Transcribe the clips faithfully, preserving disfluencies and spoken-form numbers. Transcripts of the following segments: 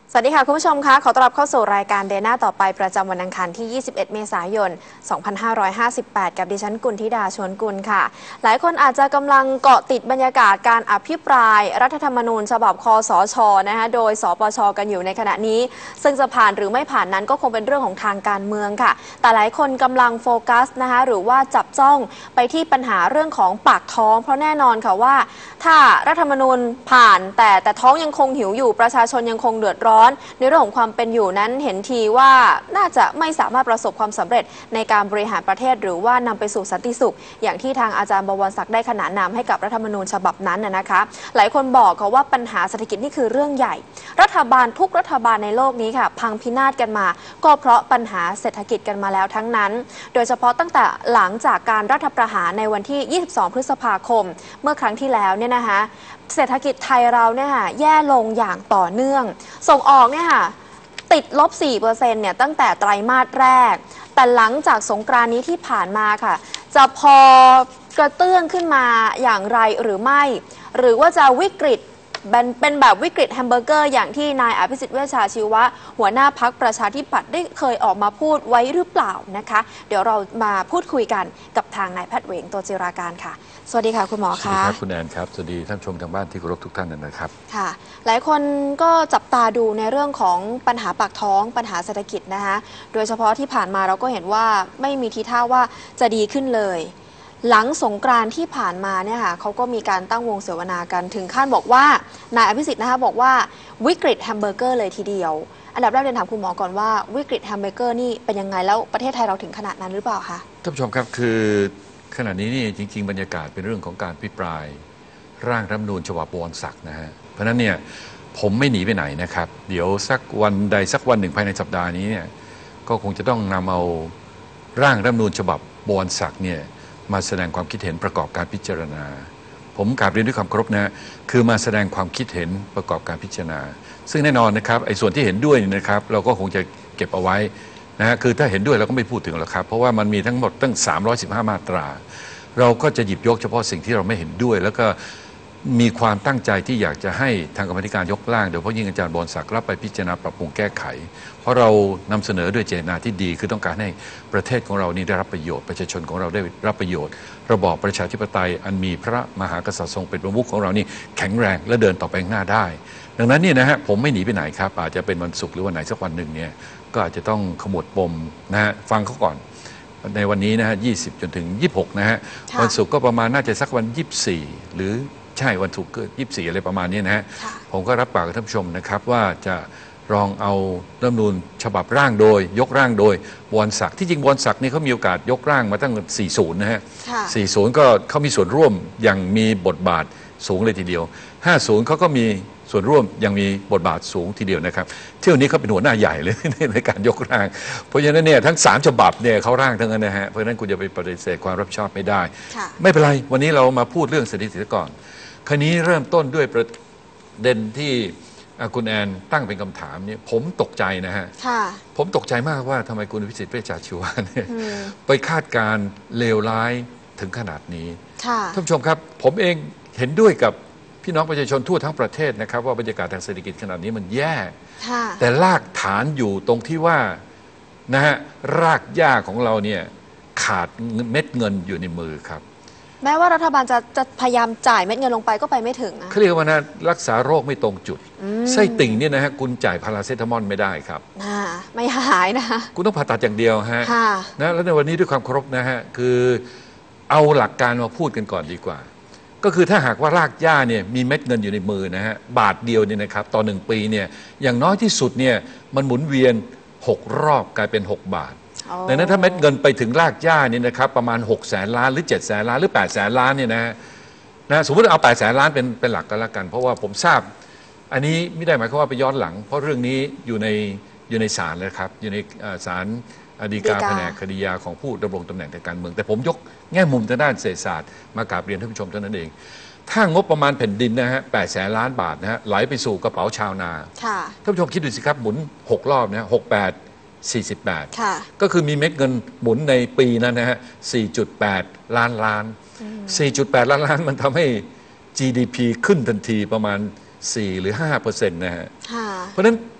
สวัสดีค่ะคุณผู้ชมคะขอต้อนรับเข้าสู่รายการเดน่าต่อไปประจำวันอังคารที่ ยี่สิบเอ็ด เมษายน สองพันห้าร้อยห้าสิบแปด กับดิฉันกุลธิดาชวนกุลค่ะหลายคนอาจจะกำลังเกาะติดบรรยากาศการอภิปรายรัฐธรรมนูญฉบับคสช.นะคะโดยสปช.กันอยู่ในขณะนี้ซึ่งจะผ่านหรือไม่ผ่านนั้นก็คงเป็นเรื่องของทางการเมืองค่ะแต่หลายคนกำลังโฟกัสนะคะหรือว่าจับจ้องไปที่ปัญหาเรื่องของปากท้องเพราะแน่นอนค่ะว่าถ้ารัฐธรรมนูญผ่านแต่แต่ท้องยังคงหิวอยู่ประชาชนยังคงเดือดร้อนในเรื่องของความเป็นอยู่นั้นเห็นทีว่าน่าจะไม่สามารถประสบความสำเร็จในการบริหารประเทศหรือว่านำไปสู่สันติสุขอย่างที่ทางอาจารย์บวรศักดิ์ได้ขนานนามให้กับรัฐธรรมนูญฉบับนั้นนะคะหลายคนบอกเขาว่าปัญหาเศรษฐกิจนี่คือเรื่องใหญ่รัฐบาลทุกรัฐบาลในโลกนี้ค่ะพังพินาศกันมาก็เพราะปัญหาเศรษฐกิจกันมาแล้วทั้งนั้นโดยเฉพาะตั้งแต่หลังจากการรัฐประหารในวันที่ ยี่สิบสอง พฤษภาคมเมื่อครั้งที่แล้วเนี่ยนะคะเศรษฐกิจไทยเราเนี่ยค่ะแย่ลงอย่างต่อเนื่องส่งออกเนี่ยค่ะติดลบ สี่เปอร์เซ็นต์ เนี่ยตั้งแต่ไตรมาสแรกแต่หลังจากสงกรานต์นี้ที่ผ่านมาค่ะจะพอกระเตื้องขึ้นมาอย่างไรหรือไม่หรือว่าจะวิกฤตเป็นแบบวิกฤตแฮมเบอร์เกอร์อย่างที่นายอภิสิทธิ์เวชชาชีวะหัวหน้าพรรคประชาธิปัตย์ได้เคยออกมาพูดไว้หรือเปล่านะคะเดี๋ยวเรามาพูดคุยกันกับทางนายแพทย์เหวงโตจิราการค่ะสวัสดีค่ะคุณหมอคะสวัสดีครับคุณแอนครับสวัสดีท่านชมทางบ้านที่เคารพทุกท่านนะครับค่ะหลายคนก็จับตาดูในเรื่องของปัญหาปากท้องปัญหาเศรษฐกิจนะคะโดยเฉพาะที่ผ่านมาเราก็เห็นว่าไม่มีทีท่าว่าจะดีขึ้นเลยหลังสงกรานต์ที่ผ่านมาเนี่ยค่ะเขาก็มีการตั้งวงเสวนากันถึงขั้นบอกว่านายอภิสิทธิ์นะคะบอกว่าวิกฤตแฮมเบอร์เกอร์เลยทีเดียวอันดับแรกเรียนถามคุณหมอก่อนว่าวิกฤตแฮมเบอร์เกอร์นี่เป็นยังไงแล้วประเทศไทยเราถึงขนาดนั้นหรือเปล่าคะท่านผู้ชมครับคือขณะนี้นี่จริงๆบรรยากาศเป็นเรื่องของการพิปรายร่างรัฐธรรมนูญฉบับบวรศักดิ์นะฮะเพราะฉะนั้นเนี่ยผมไม่หนีไปไหนนะครับเดี๋ยวสักวันใดสักวันหนึ่งภายในสัปดาห์นี้เนี่ยก็คงจะต้องนำเอาร่างรัฐธรรมนูญฉบับบวรศักดิ์เนี่ยมาแสดงความคิดเห็นประกอบการพิจารณาผมกราบเรียนด้วยความเคารพนะคือมาแสดงความคิดเห็นประกอบการพิจารณาซึ่งแน่นอนนะครับไอ้ส่วนที่เห็นด้วยนะครับเราก็คงจะเก็บเอาไว้นะฮะคือถ้าเห็นด้วยเราก็ไม่พูดถึงหรอกครับเพราะว่ามันมีทั้งหมดตั้งสามร้อยสิบห้ามาตราเราก็จะหยิบยกเฉพาะสิ่งที่เราไม่เห็นด้วยแล้วก็มีความตั้งใจที่อยากจะให้ทางกรรมธิการยกร่างโดยเฉพาะยิ่งอาจารย์บรศักดิ์รับไปพิจารณาปรับปรุงแก้ไขเพราะเรานำเสนอด้วยเจตนาที่ดีคือต้องการให้ประเทศของเรานี้ได้รับประโยชน์ประชาชนของเราได้รับประโยชน์ระบอบประชาธิปไตยอันมีพระมหากษัตริย์ทรงเป็นประมุขของเรานี่แข็งแรงและเดินต่อไปข้างหน้าได้ดังนั้นนี่นะฮะผมไม่หนีไปไหนครับอาจจะเป็นวันศุกร์หรือวันไหนสักวันหนึ่งเนี่ยก็อาจจะต้องขมวดปมนะฮะฟังเขาก่อนในวันนี้นะฮะยี่สิบจนถึงยี่สิบหกนะฮะวันศุกร์ก็ประมาณน่าจะสักวันยี่สิบสี่หรือใช่วันศุกร์ก็ยี่สิบสี่อะไรประมาณนี้นะฮะผมก็รับปากกับท่านผู้ชมนะครับว่าจะลองเอารัฐธรรมนูญฉบับร่างโดยยกร่างโดยบวรศักดิ์ที่จริงบวรศักดิ์นี่เขามีโอกาสยกร่างมาตั้งสี่สิบนะฮะสี่สิบก็เขามีส่วนร่วมอย่างมีบทบาทสูงเลยทีเดียวห้าสิบเขาก็มีส่วนร่วมยังมีบทบาทสูงทีเดียวนะครับเที่ยวนี้เขาเป็นหัวหน้าใหญ่เลยในการยกร่างเพราะฉะนั้นเนี่ยทั้งสามฉบับเนี่ยเขาร่างทั้งนั้นนะฮะเพราะฉะนั้นคุณจะไปปฏิเสธความรับผิดชอบไม่ได้ไม่เป็นไรวันนี้เรามาพูดเรื่องเศรษฐกิจก่อนคราวนี้เริ่มต้นด้วยประเด็นที่คุณแอนตั้งเป็นคำถามเนี่ยผมตกใจนะฮะผมตกใจมากว่าทำไมคุณวิสิทธิ์เวชชาชีวะเนี่ยไปคาดการเลวร้ายถึงขนาดนี้ท่านผู้ชมครับผมเองเห็นด้วยกับพี่น้องประชาชนทั่วทั้งประเทศนะครับว่าบรรยากาศทางเศรษฐกิจขนาดนี้มันแย่แต่รากฐานอยู่ตรงที่ว่านะฮะรากหญ้าของเราเนี่ยขาดเม็ดเงินอยู่ในมือครับแม้ว่ารัฐบาลจะจะพยายามจ่ายเม็ดเงินลงไปก็ไปไม่ถึงเขาเรียกว่านะรักษาโรคไม่ตรงจุดไส้ติ่งเนี่ยนะฮะคุณจ่ายพาราเซตามอลไม่ได้ครับไม่หายนะคุณต้องผ่าตัดอย่างเดียวฮะนะแล้วในวันนี้ด้วยความเคารพนะฮะคือเอาหลักการมาพูดกันก่อนดีกว่าก็คือถ้าหากว่ารากหญ้าเนี่ยมีเม็ดเงินอยู่ในมือนะฮะบาทเดียวเนี่ยนะครับต่อหนึ่งปีเนี่ยอย่างน้อยที่สุดเนี่ยมันหมุนเวียนหกรอบกลายเป็นหกบาทดังนั้นถ้าเม็ดเงินไปถึงรากหญ้านี่นะครับประมาณหกแสนล้านหรือเจ็ดแสนล้านหรือแปดแสนล้านเนี่ยนะนะสมมติเอาแปดแสนล้านเป็นเป็นหลักกันละกันเพราะว่าผมทราบอันนี้ไม่ได้หมายความว่าไปย้อนหลังเพราะเรื่องนี้อยู่ในอยู่ในศาลแล้วครับอยู่ในศาลฎีกาแผนกคดียาของผู้ดำรงตำแหน่งทางการเมืองแต่ผมยกแง่มุมทางด้านเศรษฐศาสตร์มากราบเรียนท่านผู้ชมเท่านั้นเองถ้างบประมาณแผ่นดินนะฮะแปดแสนล้านบาทนะฮะไหลไปสู่กระเป๋าชาวนาท่านผู้ชมคิดดูสิครับหมุนหกรอบนะหกแปดสี่สิบแปดก็คือมีเม็ดเงินหมุนในปีนั้นนะฮะสี่จุดแปดล้านล้านสี่จุดแปดล้านล้านมันทำให้ จี ดี พี ขึ้นทันทีประมาณสี่หรือห้าเปอร์เซ็นต์นะฮะเพราะฉะนั้น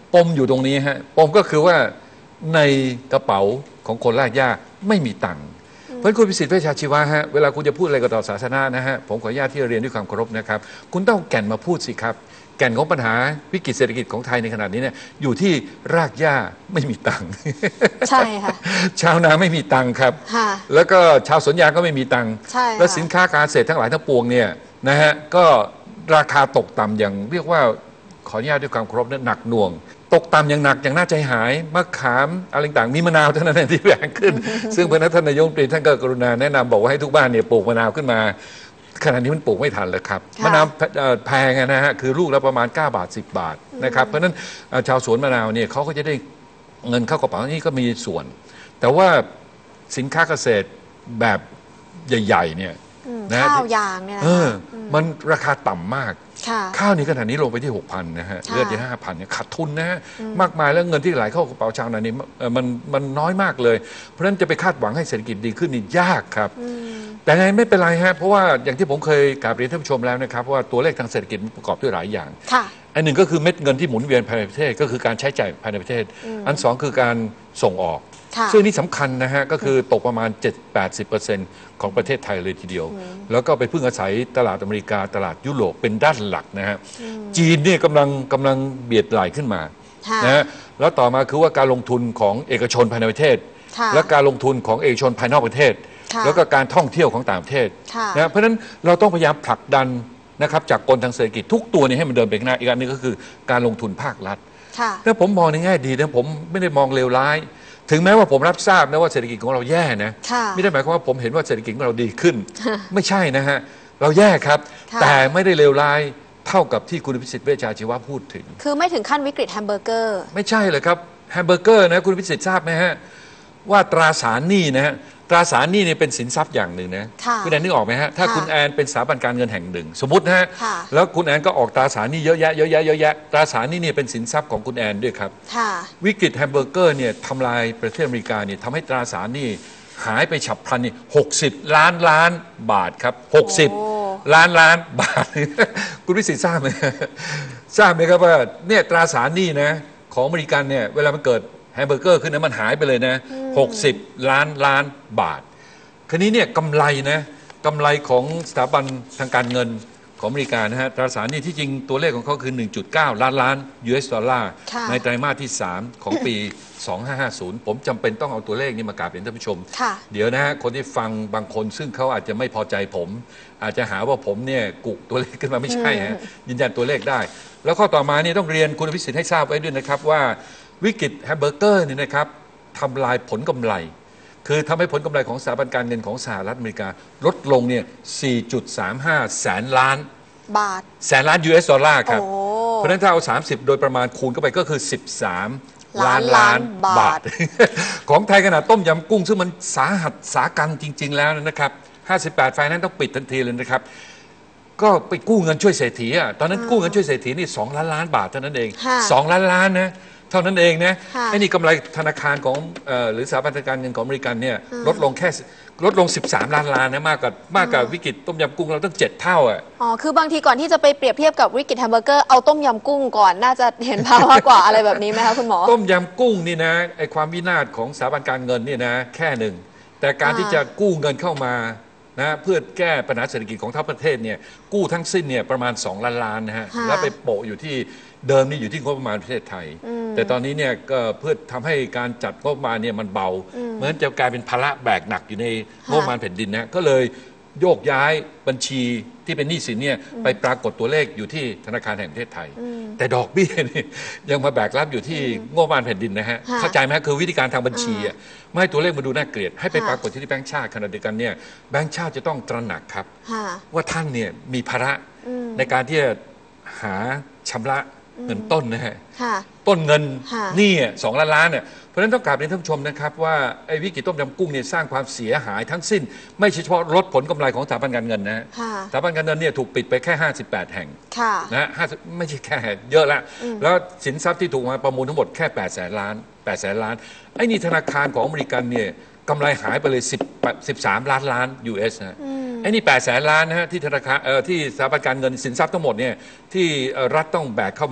ปมอยู่ตรงนี้ฮะปมก็คือว่าในกระเป๋าของคนรากหญ้าไม่มีตังค์เพราะคุณพิสิทธิ์เวชชาชีวะฮะเวลาคุณจะพูดอะไรกับต่อสาธารณะนะฮะผมขออนุญาตที่จะเรียนด้วยความเคารพนะครับคุณต้องแก่นมาพูดสิครับแก่นของปัญหาวิกฤตเศรษฐกิจของไทยในขณะนี้เนี่ยอยู่ที่รากหญ้าไม่มีตังค์ใช่ค่ะชาวนาไม่มีตังค์ครับค่ะแล้วก็ชาวสวนยางก็ไม่มีตังค์ใช่ค่ะแล้วสินค้าการเกษตรทั้งหลายทั้งปวงเนี่ยนะฮะก็ราคาตกต่ำอย่างเรียกว่าขออนุญาตด้วยความเคารพนะหนักหน่วง ตกต่ำอย่างหนักอย่างน่าใจหายมะขามอะไรต่างมีมะนาวเท่านั้นเองที่แพงขึ้น ซึ่งพระท่านนายกรัฐมนตรีท่านก็กรุณาแนะนำบอกว่าให้ทุกบ้านเนี่ยปลูกมะนาวขึ้นมาขณะนี้มันปลูกไม่ทันเลยครับค่ะมะนาวเอ่อแพงนะฮะคือลูกละประมาณเก้าบาทสิบบาทนะครับเพราะฉะนั้นเอ่อชาวสวนมะนาวเนี่ยเขาก็จะได้เงินเข้ากระเป๋านี่ก็มีส่วน แต่ว่าสินค้าเกษตรแบบใหญ่ๆเนี่ยอืมนะข้าวยางเนี่ยนะเออคะมันราคาต่ำมากค่ะข้าวนี้ขนาดนี้ลงไปที่ หกพัน นะฮะค่ะเลือดที่ห้าพันเนี่ยขาดทุนนะฮะมากมายแล้วเงินที่ไหลเข้ากระเป๋าชาวนานี่เอ่อมันมันน้อยมากเลย เพราะฉะนั้นจะไปคาดหวังให้เศรษฐกิจดีขึ้นนี่ยากครับอืมแต่ไงไม่เป็นไรฮะเพราะว่าอย่างที่ผมเคยกราบเรียนท่านผู้ชมแล้วนะครับว่าตัวเลขทางเศรษฐกิจมันประกอบด้วยหลายอย่างค่ะอันหนึ่งก็คือเม็ดเงินที่หมุนเวียนภายในประเทศก็คือการใช้จ่ายภายในประเทศ อันสองคือการส่งออกค่ะซึ่งนี่สำคัญนะฮะก็คือตกประมาณ เจ็ดถึงแปดสิบเปอร์เซ็นต์ ของประเทศไทยเลยทีเดียว แล้วก็ไปพึ่งอาศัยตลาดอเมริกาตลาดยุโรปเป็นด้านหลักนะฮะจีนเนี่ยกำลังกำลังเบียดไหลขึ้นมาค่ะนะฮะแล้วต่อมาคือว่าการลงทุนของเอกชนภายในประเทศค่ะและการลงทุนของเอกชนภายนอกประเทศค่ะแล้วก็การท่องเที่ยวของต่างประเทศค่ะนะเพราะฉะนั้นเราต้องพยายามผลักดันนะครับจากกลทางเศรษฐกิจทุกตัวนี้ให้มันเดินไปข้างหน้าอีกอันหนึงก็คือการลงทุนภาครัฐค่ะแล้วผมมองในแง่ดีนะผมไม่ได้มองเลวร้าย ถึงแม้ว่าผมรับทราบนะว่าเศรษฐกิจของเราแย่นะค่ะไม่ได้หมายความว่าผมเห็นว่าเศรษฐกิจของเราดีขึ้น ไม่ใช่นะฮะเราแย่ครับค่ะแต่ไม่ได้เลวร้ายเท่ากับที่คุณพิสิทธิ์เวชชาชีวะพูดถึงคือไม่ถึงขั้นวิกฤตแฮมเบอร์เกอร์ไม่ใช่เลยครับแฮมเบอร์เกอร์นะคุณพิสิทธิ์ทราบไหมฮะว่าตราสารหนี้นะฮะตราสารหนี้เนี่ยเป็นสินทรัพย์อย่างหนึ่งนะค่ะคุณแอนนึกออกไหมฮะถ้าค่ะคุณแอนเป็นสถาบันการเงินแห่งหนึ่ง สมมตินะฮะค่ะแล้วคุณแอนก็ออกตราสารหนี้เยอะแยะเยอะแยะเยอะแยะตราสารหนี้เนี่ยเป็นสินทรัพย์ของคุณแอนด้วยครับค่ะวิกฤตแฮมเบอร์เกอร์เนี่ยทำลายประเทศอเมริกาเนี่ยทำให้ตราสารหนี้หายไปฉับพลันนี่หกสิบล้านล้านบาทครับหกสิบโอ้ล้านล้านบาท คุณวิสิทธิ์ทราบไหม ทราบไหมครับว่าเนี่ยตราสารหนี้นะของอเมริกันเนี่ยเวลามันเกิดแฮมเบอร์เกอร์ขึ้นนะมันหายไปเลยนะหกสิบล้านล้านบาท คราวนี้เนี่ยกำไรนะกำไรของสถาบันทางการเงินของอเมริกานะฮะตราสารหนี้ที่จริงตัวเลขของเขาคือ หนึ่งจุดเก้า ล้านล้าน ยู เอส ดอลลาร์ค่ะในไตรมาสที่ สาม ของปี สองพันห้าร้อยห้าสิบ ผมจำเป็นต้องเอาตัวเลขนี้มากราบเรียนท่านผู้ชมค่ะเดี๋ยวนะฮะคนที่ฟังบางคนซึ่งเขาอาจจะไม่พอใจผม อาจจะหาว่าผมเนี่ยกุตัวเลขขึ้นมาไม่ใช่ฮะยืนยันตัวเลขได้ แล้วข้อต่อมาเนี่ยต้องเรียนคุณวิสิทธิ์ให้ทราบไว้ด้วยนะครับว่าวิกฤตแฮมเบอร์เกอร์เนี่ยนะครับทำลายผลกำไร คือทำให้ผลกำไรของสถาบันการเงินของสหรัฐอเมริกาลดลงเนี่ย สี่จุดสามห้า แสนล้านบาทแสนล้าน ยู เอส ดอลลาร์ครับโอ้เพราะฉะนั้นถ้าเอา สามสิบ โดยประมาณคูณเข้าไปก็คือ สิบสาม ล้านล้าล้าน นบาบาทท ของไทยขนาดต้มยำกุ้งซึ่งมันสาหัสสากันจริง ๆ แล้วนะครับ ห้าสิบแปด ไฟนั้นต้องปิดทันทีเลยนะครับ ก็ไปกู้เงินช่วยเศรษฐีอ่ะตอนนั้นกู้เงินช่วยเศรษฐีนี่สองล้านล้านบาทเท่านั้นเองค่ะสองล้านล้านนะเท่านั้นเองนะค่ะไอ้นี่กำไรธนาคารของเอ่อหรือสถาบันทางการเงินของอเมริกันเนี่ยลดลงแค่ลดลง สิบสาม ล้านล้านนะมากกว่ามากกว่าวิกฤตต้มยำกุ้งเราตั้งเจ็ดเท่าอ่ะอ๋อ คือบางทีก่อนที่จะไปเปรียบเทียบกับวิกฤตแฮมเบอร์เกอร์ เอาต้มยำกุ้งก่อน น่าจะเห็นภาพมากกว่าอะไรแบบนี้ไหมคะคุณหมอต้มยำกุ้งนี่นะไอความวินาศของสถาบันการเงินนี่นะแค่หนึ่ง แต่การอ่าที่จะกู้เงินเข้ามานะเพื่อแก้ปัญหาเศรษฐกิจของทั้งประเทศเนี่ยกู้ทั้งสิ้นเนี่ยประมาณ สอง ล้านล้านนะฮะค่ะแล้วไปโปะอยู่ที่เดิมนี่อยู่ที่งบประมาณประเทศไทย แต่ตอนนี้เนี่ยก็เพื่อทำให้การจัดงบประมาณเนี่ยมันเบาเหมือนจะกลายเป็นภาระแบกหนักอยู่ในงบประมาณแผ่นดินนะก็เลยโยกย้ายบัญชีที่เป็นหนี้สินเนี่ยไปปรากฏตัวเลขอยู่ที่ธนาคารแห่งประเทศไทย แต่ดอกเบี้ยนี่ยังมาแบกรับอยู่ที่งบประมาณแผ่นดินนะฮะค่ะเข้าใจไหมคือวิธีการทางบัญชีอ่ะไม่ให้ตัวเลขมาดูน่าเกลียดให้ไปค่ะปรากฏที่แบงก์ชาติขณะเดียวกันเนี่ยแบงก์ชาติจะต้องตระหนักครับค่ะว่าท่านเนี่ยมีภาระอืมในการที่จะหาชำระเงินต้นนะฮะค่ะต้นเงินค่ะหนี่สองล้านล้านเนี่ยเพราะฉะนั้นต้องกราบเรียนท่านผู้ชมนะครับว่าไอ้วิกฤตต้มยำกุ้งเนี่ยสร้างความเสียหายทั้งสิ้น ไม่ใช่เฉพาะลดผลกำไรของสถาบันการเงินนะฮะค่ะสถาบันการเงินเนี่ยถูกปิดไปแค่ห้าสิบแปดแห่งค่ะนะฮะห้าสิบไม่ใช่แค่เยอะละแล้วสินทรัพย์ที่ถูกมาประมูลทั้งหมดแค่แปดแสนล้านแปดแสนล้านไอ้นี่ธนาคารของอเมริกันเนี่ยกำไรหายไปเลย10 13 ล้านล้าน ยู เอส นะฮะไอ้นี่แปดแสนล้านนะฮะที่ธนาคารเอ่อที่สถาบันการเงินสินทรัพย์ทั้งหมดเนี่ยที่เอ่อรัฐต้องแบกเข้ามา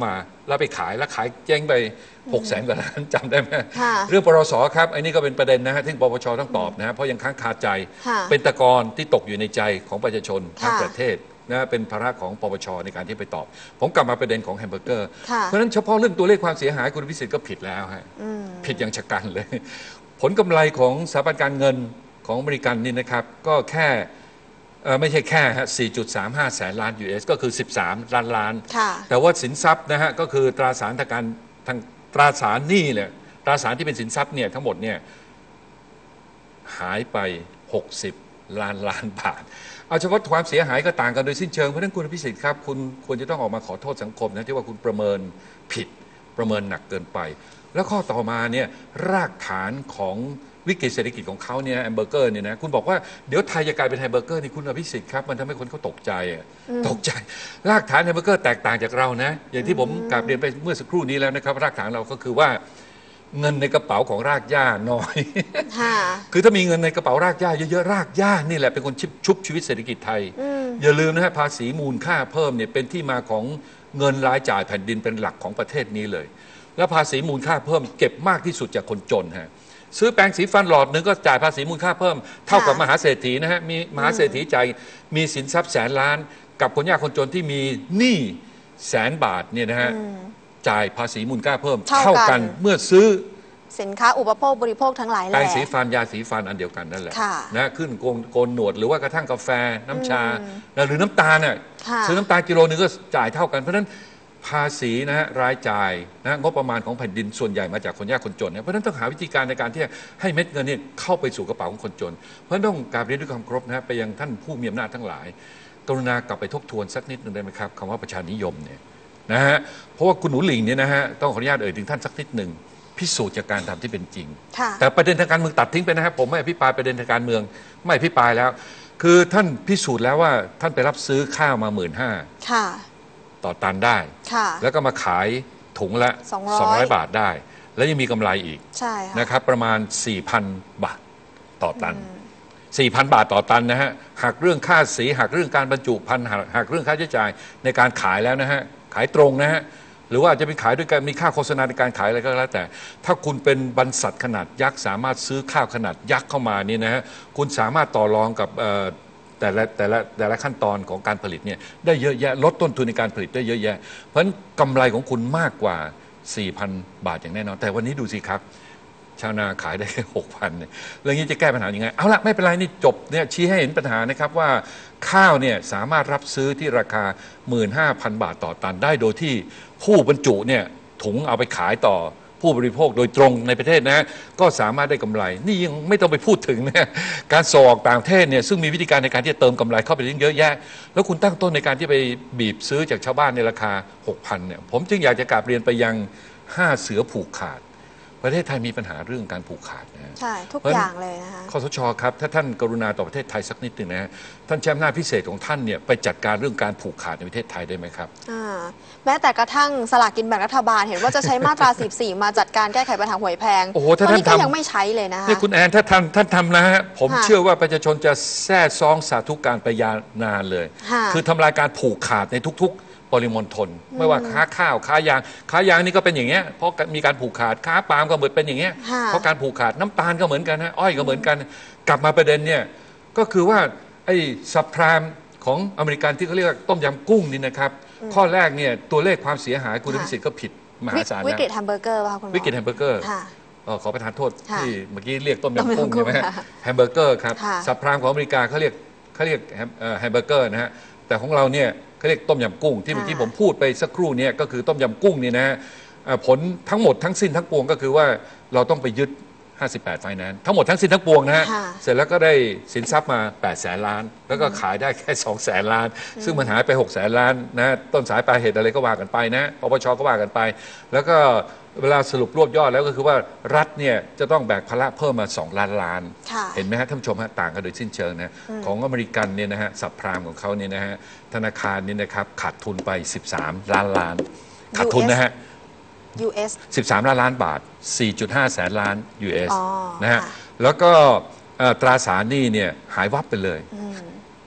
แล้วไปขายแล้วขายเจ๊งไปหกแสนกว่าล้านจำได้ไหมค่ะเรื่องปรสครับอันนี้ก็เป็นประเด็นนะฮะที่ปปชต้องตอบนะฮะเพราะยังค้างคาใจค่ะเป็นตะกอนที่ตกอยู่ในใจของประชาชนทั้งค่ะประเทศนะเป็นภาระของปปชในการที่ไปตอบ ผมกลับมาประเด็นของแฮมเบอร์เกอร์ค่ะเพราะฉะนั้นเฉพาะเรื่องตัวเลขความเสียหายคุณพิสิทธิ์ก็ผิดแล้วฮะอืมผิดอย่างชะกันเลย ผลกำไรของสถาบันการเงินของอเมริกันนี่นะครับก็แค่เอ่อไม่ใช่แค่ฮะ สี่จุดสามห้า แสนล้าน ยู เอส ก็คือ สิบสาม ล้านล้านค่ะแต่ว่าสินทรัพย์นะฮะก็คือตราสารทางการทางตราสารหนี้เนี่ยตราสารที่เป็นสินทรัพย์เนี่ยทั้งหมดเนี่ยหายไป หกสิบ ล้านล้านบาท เอาเฉพาะความเสียหายก็ต่างกันโดยสิ้นเชิงเพราะฉะนั้นคุณพิสิทธิ์ครับคุณควรจะต้องออกมาขอโทษสังคมนะที่ว่าคุณประเมินผิดประเมินหนักเกินไป แล้วข้อต่อมาเนี่ยรากฐานของวิกฤตเศรษฐกิจของเขาเนี่ยแฮมเบอร์เกอร์เนี่ยนะคุณบอกว่าเดี๋ยวไทยจะกลายเป็นแฮมเบอร์เกอร์นี่คุณอภิสิทธิ์ครับมันทำให้คนเขาตกใจอะตกใจรากฐานแฮมเบอร์เกอร์แตกต่างจากเรานะอย่างที่ผมกราบเรียนไปเมื่อสักครู่นี้แล้วนะครับรากฐานเราก็คือว่าเงินในกระเป๋าของรากหญ้าน้อยค่ะคือถ้ามีเงินในกระเป๋ารากหญ้าเยอะๆรากหญ้านี่แหละเป็นคนชุบชีวิตเศรษฐกิจไทย อย่าลืมนะฮะภาษีมูลค่าเพิ่มเนี่ยเป็นที่มาของเงินรายจ่ายแผ่นดินเป็นหลักของประเทศนี้เลย แล้วภาษีมูลค่าเพิ่มเก็บมากที่สุดจากคนจนฮะซื้อแปรงสีฟันหลอดหนึ่งก็จ่ายภาษีมูลค่าเพิ่มเท่ากับมหาเศรษฐีนะฮะมีมหาเศรษฐีจ่ายมีสินทรัพย์แสนล้าน กับคนยากคนจนที่มีหนี้แสนบาทเนี่ยนะฮะจ่ายภาษีมูลค่าเพิ่มเท่าเท่ากักัน นเมื่อซื้อสินค้าอุปโภคบริโภคทั้งหลายแหแปรละงสีฟันยาสีฟันอันเดียวกันนั่นแหละค่ะนะขึ้นโกนโกนหนวดหรือว่ากระทั่งกาแฟน้ำชานะหรือน้ำตาลน่ะค่ะซื้อน้ำตาลกิโลนึงก็จ่ายเท่ากันเพราะฉะนั้นภาษีนะฮะรายจ่ายนะงบประมาณของแผ่นดินส่วนใหญ่มาจากคนยากคนจนนะเพราะฉะนั้นต้องหาวิธีการในการที่จะให้เม็ดเงินเนี่ยเข้าไปสู่กระเป๋าของคนจน เพราะฉะนั้นต้องกราบเรียนด้วยความเคารพนะฮะไปยังท่านผู้มีอำนาจทั้งหลาย กรุณากลับไปทบทวนสักนิดหนึ่งได้ไหมครับคำว่าประชานิยมเนี่ยนะฮะเพราะว่าคุณหนูหลิงเนี่ยนะฮะต้องขออนุญาตเอ่ยถึงท่านสักนิดหนึ่งพิสูจน์จากการทำที่เป็นจริงค่ะแต่ประเด็นทางการเมืองตัดทิ้งไปนะครับผมไม่อภิปรายประเด็นทางการเมืองไม่อภิปรายแล้ว คือท่านพิสูจน์แล้วว่าท่านไปรับซื้อข้าวมาหมื่นห้าค่ะต่อตันได้ค่ะแล้วก็มาขายถุงละสองร้อยบาทได้ แล้วยังมีกำไรอีกใช่ค่ะนะครับประมาณ สี่พัน บาทต่อตัน สี่พัน บาทต่อตันนะฮะหักเรื่องค่าสีหักเรื่องการบรรจุภัณฑ์หักหักเรื่องค่าใช้จ่ายในการขายแล้วนะฮะขายตรงนะฮะหรือว่าจะไปขายด้วยการมีค่าโฆษณาในการขายอะไรก็แล้วแต่ ถ้าคุณเป็นบรรษัทขนาดยักษ์สามารถซื้อข้าวขนาดยักษ์เข้ามานี่นะฮะคุณสามารถต่อรองกับเอ่อแต่ละแต่ละแต่ละขั้นตอนของการผลิตเนี่ยได้เยอะแยะลดต้นทุนในการผลิตได้เยอะแยะ เพราะฉะนั้นกำไรของคุณมากกว่า สี่พัน บาทอย่างแน่นอนแต่วันนี้ดูสิครับ ชาวนาขายได้แค่หกพันเนี่ยเรื่องนี้จะแก้ปัญหายังไง เอาละไม่เป็นไรนี่จบเนี่ยชี้ให้เห็นปัญหานะครับว่าข้าวเนี่ยสามารถรับซื้อที่ราคา หนึ่งหมื่นห้าพัน บาทต่อตันได้โดยที่ผู้บรรจุเนี่ยถุงเอาไปขายต่อผู้บริโภคโดยตรงในประเทศนะก็สามารถได้กำไร นี่ยังไม่ต้องไปพูดถึงนะการส่งออกต่างประเทศเนี่ยซึ่งมีวิธีการในการที่จะเติมกำไรเข้าไปเยอะแยะ แล้วคุณตั้งต้นในการที่ไปบีบซื้อจากชาวบ้านในราคา หกพัน เนี่ยผมจึงอยากจะกราบเรียนไปยังห้าเสือผูกขาดประเทศไทยมีปัญหาเรื่องการผูกขาดนะใช่ ทุกเพราะอย่างเลยนะคะคสชครับถ้าท่านกรุณาต่อประเทศไทยสักนิดหนึ่งนะฮะท่านใช้อำนาจพิเศษของท่านเนี่ยไปจัดการเรื่องการผูกขาดในประเทศไทยได้ไหมครับอ่าแม้แต่กระทั่งสลากกินแบ่งรัฐบาลเห็นว่าจะใช้มาตรา สิบสี่ มาจัดการแก้ไขปัญหาหวยแพงโอ้โหถ้าตอนนี้ท่านก็ทำยังไม่ใช้เลยนะคะนี่คุณแอนถ้าท่านท่านทำนะฮะผมค่ะเชื่อว่าประชาชนจะแซ่ซองสาธุการไปยาวนานเลยค่ะคือทำลายการผูกขาดในทุกๆ ปริมณฑลไม่ว่าค้าข้าวค้ายางค้ายางนี่ก็เป็นอย่างเงี้ยเพราะมีการผูกขาดค้าปาล์มก็เหมือนเป็นอย่างเงี้ยค่ะเพราะการผูกขาดน้ำตาลก็เหมือนกันนะอ้อยก็เหมือนกัน กลับมาประเด็นเนี่ยก็คือว่าไอ้ซับไพรามของอเมริกันที่เขาเรียกว่าต้มยำกุ้งนี่นะครับข้อแรกเนี่ยตัวเลขความเสียหายคุณค่ะพิสิทธิ์ก็ผิดมหาศาลวิแล้วกฤตแฮมเบอร์เกอร์ป่ะคะคุณหมอวิกฤตแฮมเบอร์เกอร์ค่ะเอ่อขอประทานโทษค่ะที่เมื่อกี้เรียกต้มต้มยำยำกุ้กุ้งงใช่ไหมฮะค่ะแฮมเบอร์เกอร์ครับค่ะสับพรามของอเมริกาเขาเรียกเขาเรียกแฮมเอ่อแฮมเบอร์เกอร์นะฮะแต่ของเราเนี่ยเขาเรียกต้มยำกุ้งที่เมื่อกี้ผมพูดไปสักครู่เนี่ยก็คือต้มยำกุ้งนี่นะฮะเอ่อผลทั้งหมดทั้งสิ้นทั้งปวงก็คือว่าเราต้องไปยึดห้าสิบแปดไฟแนนซ์ทั้งหมดทั้งสิ้นทั้งปวงนะฮะค่ะเสร็จแล้วก็ได้สินทรัพย์มาแปดแสนล้าน แล้วก็ขายได้แค่สองแสนล้าน ซึ่งมันหายไปหกแสนล้านนะต้นสายปลายเหตุอะไรก็ว่ากันไปนะปปชก็ว่ากันไป แล้วก็เวลาสรุปรวบยอดแล้วก็คือว่ารัฐเนี่ยจะต้องแบกภาระเพิ่มมาสองล้านล้านค่ะเห็นไหมฮะท่านผู้ชมฮะต่างกันโดยสิ้นเชิงนะของอเมริกันเนี่ยนะฮะสับพรามของเขาเนี่ยนะฮะธนาคารเนี่ยนะครับขาดทุนไปสิบสามล้านล้านขาดทุนนะฮะยู เอสสิบสามล้านล้านบาท สี่จุดห้า แสนล้าน ยู เอสอ๋อนะฮะค่ะแล้วก็เอ่อตราสารหนี้เนี่ยหายวับไปเลยอืม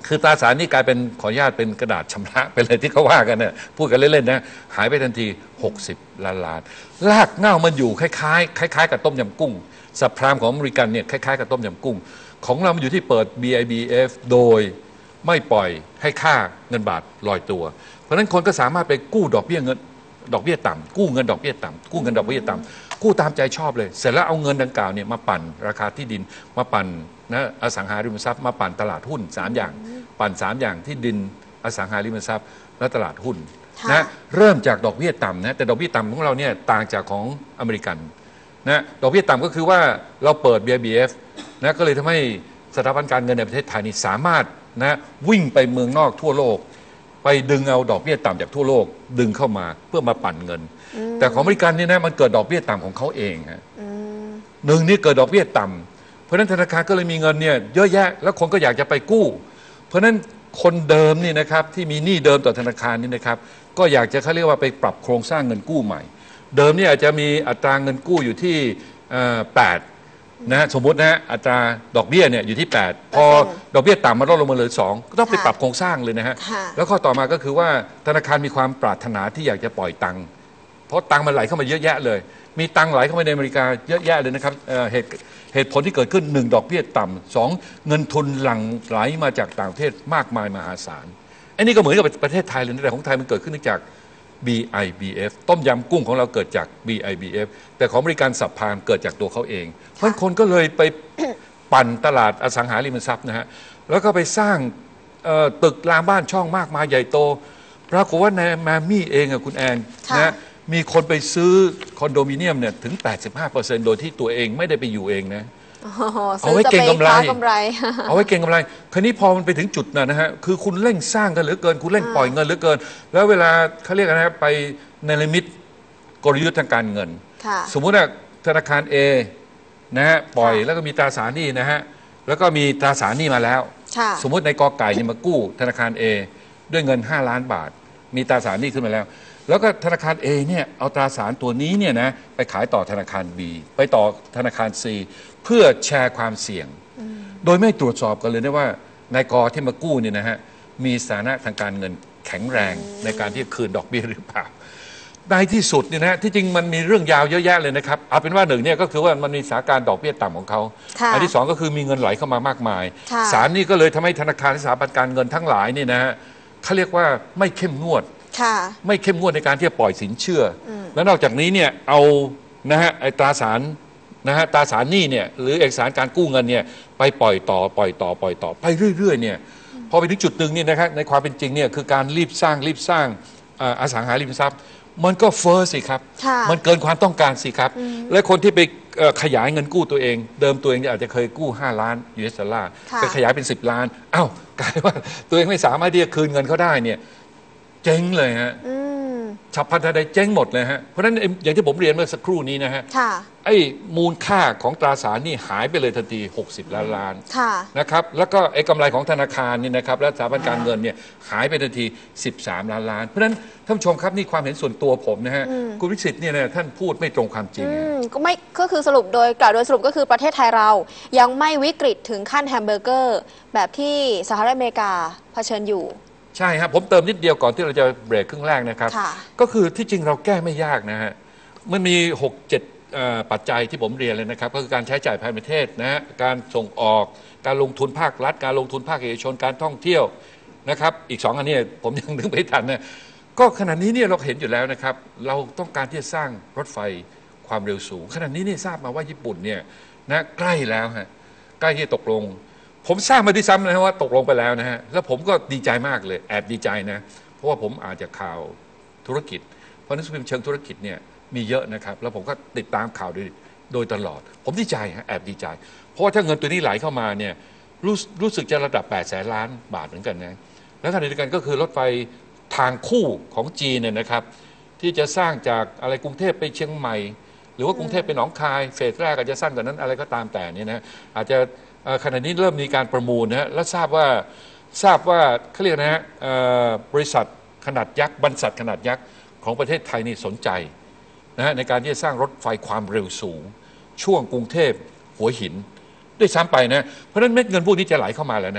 คือตราสารนี่กลายเป็นขออนุญาตเป็นกระดาษชำระไปเลยที่เขาว่ากันเนี่ยพูดกันเล่นๆนะหายไปทันทีหกสิบล้านล้านรากเหง้ามันอยู่คล้ายๆคล้ายๆกับต้มยำกุ้งสับพรามของอเมริกันเนี่ยคล้ายๆกับต้มยำกุ้งของเรามันอยู่ที่เปิด บี ไอ บี เอฟ โดยไม่ปล่อยให้ค่าเงินบาทลอยตัวเพราะฉะนั้นคนก็สามารถไปกู้ดอกเบี้ยเงินดอกเบี้ยต่ำกู้เงินดอกเบี้ยต่ำกู้เงินดอกเบี้ยต่ำกู้ตามใจชอบเลยเสร็จแล้วเอาเงินดังกล่าวเนี่ยมาปั่นราคาที่ดินมาปั่นนะอสังหาริมทรัพย์มาปั่นตลาดหุ้นสามอย่างปั่นสามอย่างที่ดินอสังหาริมทรัพย์และตลาดหุ้นนะเริ่มจากดอกเบี้ยต่ำนะแต่ดอกเบี้ยต่ำของเราเนี่ยต่างจากของอเมริกันนะดอกเบี้ยต่ำก็คือว่าเราเปิด บี ไอ บี เอฟ นะก็เลยทำให้สถาบันการเงินในประเทศไทยนี่สามารถนะวิ่งไปเมืองนอกทั่วโลกไปดึงเอาดอกเบี้ยต่ำจากทั่วโลกดึงเข้ามาเพื่อมาปั่นเงินแต่ของอเมริกันนี่นะมันเกิดดอกเบี้ยต่ำของเขาเองฮะหนึ่งนี่เกิดดอกเบี้ยต่ำเพราะฉะนั้นธนาคารก็เลยมีเงินเนี่ยเยอะแยะแล้วคนก็อยากจะไปกู้เพราะฉะนั้นคนเดิมนี่นะครับที่มีหนี้เดิมต่อธนาคารนี่นะครับก็อยากจะเขาเรียกว่าไปปรับโครงสร้างเงินกู้ใหม่เดิมเนี่ยอาจจะมีอัตราเงินกู้อยู่ที่แปดนะสมมตินะอัตราดอกเบี้ยเนี่ยอยู่ที่แปดพอดอกเบี้ยต่ำมาลดลงมาเหลือสองก็ต้องไปปรับโครงสร้างเลยนะฮะแล้วข้อต่อมาก็คือว่าธนาคารมีความปรารถนาที่อยากจะปล่อยตังค์เพราะตังค์มันไหลเข้ามาเยอะแยะเลยมีตังค์ไหลเข้ามาในอเมริกาเยอะแยะเลยนะครับเหตุเหตุผลที่เกิดขึ้นหนึ่งดอกเบี้ยต่ำสองเงินทุนหลั่งไหลมาจากต่างประเทศมากมายมหาศาลอันนี้ก็เหมือนกับประเทศไทยเลยแต่ของไทยมันเกิดขึ้นจาก บี ไอ บี เอฟ ต้มยำกุ้งของเราเกิดจาก บี ไอ บี เอฟ แต่ของบริการสับพานเกิดจากตัวเขาเองเพราะคนก็เลยไปปั่นตลาดอสังหาริมทรัพย์นะฮะแล้วก็ไปสร้างตึกรามบ้านช่องมากมายใหญ่โตปรากฏว่าในมามี่เองอะคุณแอนนะมีคนไปซื้อคอนโดมิเนียมเนี่ยถึง แปดสิบห้าเปอร์เซ็นต์ โดยที่ตัวเองไม่ได้ไปอยู่เองนะเอาไว้เก็งกำไรเอาไว้เก็งกำไรคราวนี้พอมันไปถึงจุดนั้นนะฮะคือคุณเร่งสร้างกันเหลือเกินคุณเร่งปล่อยเงินเหลือเกินแล้วเวลาเขาเรียกอะไรไปในลิมิตกลยุทธ์ทางการเงินสมมุติว่าธนาคาร A นะฮะปล่อยแล้วก็มีตราสารหนี้นะฮะแล้วก็มีตราสารหนี้มาแล้วสมมุติในกอไก่นี่มากู้ธนาคาร A ด้วยเงินห้าล้านบาทมีตราสารหนี้ขึ้นมาแล้วแล้วก็ธนาคาร A เนี่ยเอาตราสารตัวนี้เนี่ยนะไปขายต่อธนาคาร B ไปต่อธนาคาร C เพื่อแชร์ความเสี่ยงโดยไม่ตรวจสอบกันเลยนะว่านายกอที่มากู้เนี่ยนะฮะมีสถานะทางการเงินแข็งแรงในการที่จะคืนดอกเบี้ยหรือเปล่าในที่สุดเนี่ยนะที่จริงมันมีเรื่องยาวเยอะแยะเลยนะครับเอาเป็นว่าหนึ่งเนี่ยก็คือว่ามันมีสถานการณ์ดอกเบี้ยต่ำของเขาอันที่สองก็คือมีเงินไหลเข้ามามากมายศาลนี่ก็เลยทำให้ธนาคารสถาบันการเงินทั้งหลายนี่นะฮะเขาเรียกว่าไม่เข้มงวดไม่เข้มงวดในการที่จะปล่อยสินเชื่อแล้วนอกจากนี้เนี่ยเอานะฮะไอ้ตราสารนะฮะตราสารหนี้เนี่ยหรือเอกสารการกู้เงินเนี่ยไปปล่อยต่อปล่อยต่อปล่อยต่อไปเรื่อยๆเนี่ยพอไปถึงจุดหนึ่งเนี่ยนะครับในความเป็นจริงเนี่ยคือการรีบสร้างรีบสร้างอสังหาริมทรัพย์มันก็เฟ้อสิครับมันเกินความต้องการสิครับและคนที่ไปขยายเงินกู้ตัวเองเดิมตัวเองอาจจะเคยกู้ห้าล้านยูเอสดอลลาร์ไปขยายเป็นสิบล้านอ้าวกลายว่าตัวเองไม่สามารถที่จะคืนเงินเขาได้เนี่ยเจ๊งเลยฮะฉับพลันทันใดเจ๊งหมดเลยฮะเพราะฉะนั้นอย่างที่ผมเรียนเมื่อสักครู่นี้นะฮะไอ้มูลค่าของตราสารนี่หายไปเลยทันทีหกสิบล้านล้านนะครับแล้วก็ไอ้กำไรของธนาคารนี่นะครับและสถาบันการเงินเนี่ยหายไปทันทีสิบสามล้านล้านเพราะฉะนั้นท่านผู้ชมครับนี่ความเห็นส่วนตัวผมนะฮะคุณวิสิทธิ์เนี่ยท่านพูดไม่ตรงความจริงก็ไม่ก็คือสรุปโดยกล่าวโดยสรุปก็คือประเทศไทยเรายังไม่วิกฤตถึงขั้นแฮมเบอร์เกอร์แบบที่สหรัฐอเมริกาเผชิญอยู่ใช่ครับผมเติมนิดเดียวก่อนที่เราจะเบรกครึ่งแรกนะครับก็คือที่จริงเราแก้ไม่ยากนะฮะมันมี หกเจ็ด ปัจจัยที่ผมเรียนเลยนะครับก็คือการใช้จ่ายภายในประเทศนะฮะการส่งออกการลงทุนภาครัฐการลงทุนภาคเอกชนการท่องเที่ยวนะครับอีกสองอันนี้ผมยังนึกไม่ทันนะก็ขณะนี้เนี่ยเราเห็นอยู่แล้วนะครับเราต้องการที่จะสร้างรถไฟความเร็วสูงขณะนี้เนี่ยทราบมาว่าญี่ปุ่นเนี่ยนะใกล้แล้วฮะใกล้ที่จะตกลงผมทราบมาด้วยซ้ำนะว่าตกลงไปแล้วนะฮะแล้วผมก็ดีใจมากเลยแอบดีใจนะเพราะว่าผมอ่านจากข่าวธุรกิจเพราะหนังสือพิมพ์เชิงธุรกิจเนี่ยมีเยอะนะครับแล้วผมก็ติดตามข่าวโดยโดยตลอดผมดีใจฮะแอบดีใจเพราะว่าถ้าเงินตัวนี้ไหลเข้ามาเนี่ยรู้รู้สึกจะระดับแปดแสนล้านบาทเหมือนกันนะแล้วขณะเดียวกันก็คือรถไฟทางคู่ของจีนเนี่ยนะครับที่จะสร้างจากอะไรกรุงเทพไปเชียงใหม่หรือว่ากรุงเทพไปหนองคายเฟสแรกอาจจะสั้นกว่านั้นอะไรก็ตามแต่เนี่ยนะอาจจะขณะนี้เริ่มมีการประมูลนะฮะและทราบว่าทราบว่าเขาเรียกนะฮะบริษัทขนาดยักษ์บรรษัทขนาดยักษ์ของประเทศไทยนี่สนใจนะฮะในการที่จะสร้างรถไฟความเร็วสูงช่วงกรุงเทพหัวหินด้วยซ้ำไปนะเพราะฉะนั้นเม็ดเงินพวกนี้จะไหลเข้ามาแล้วนะฮะ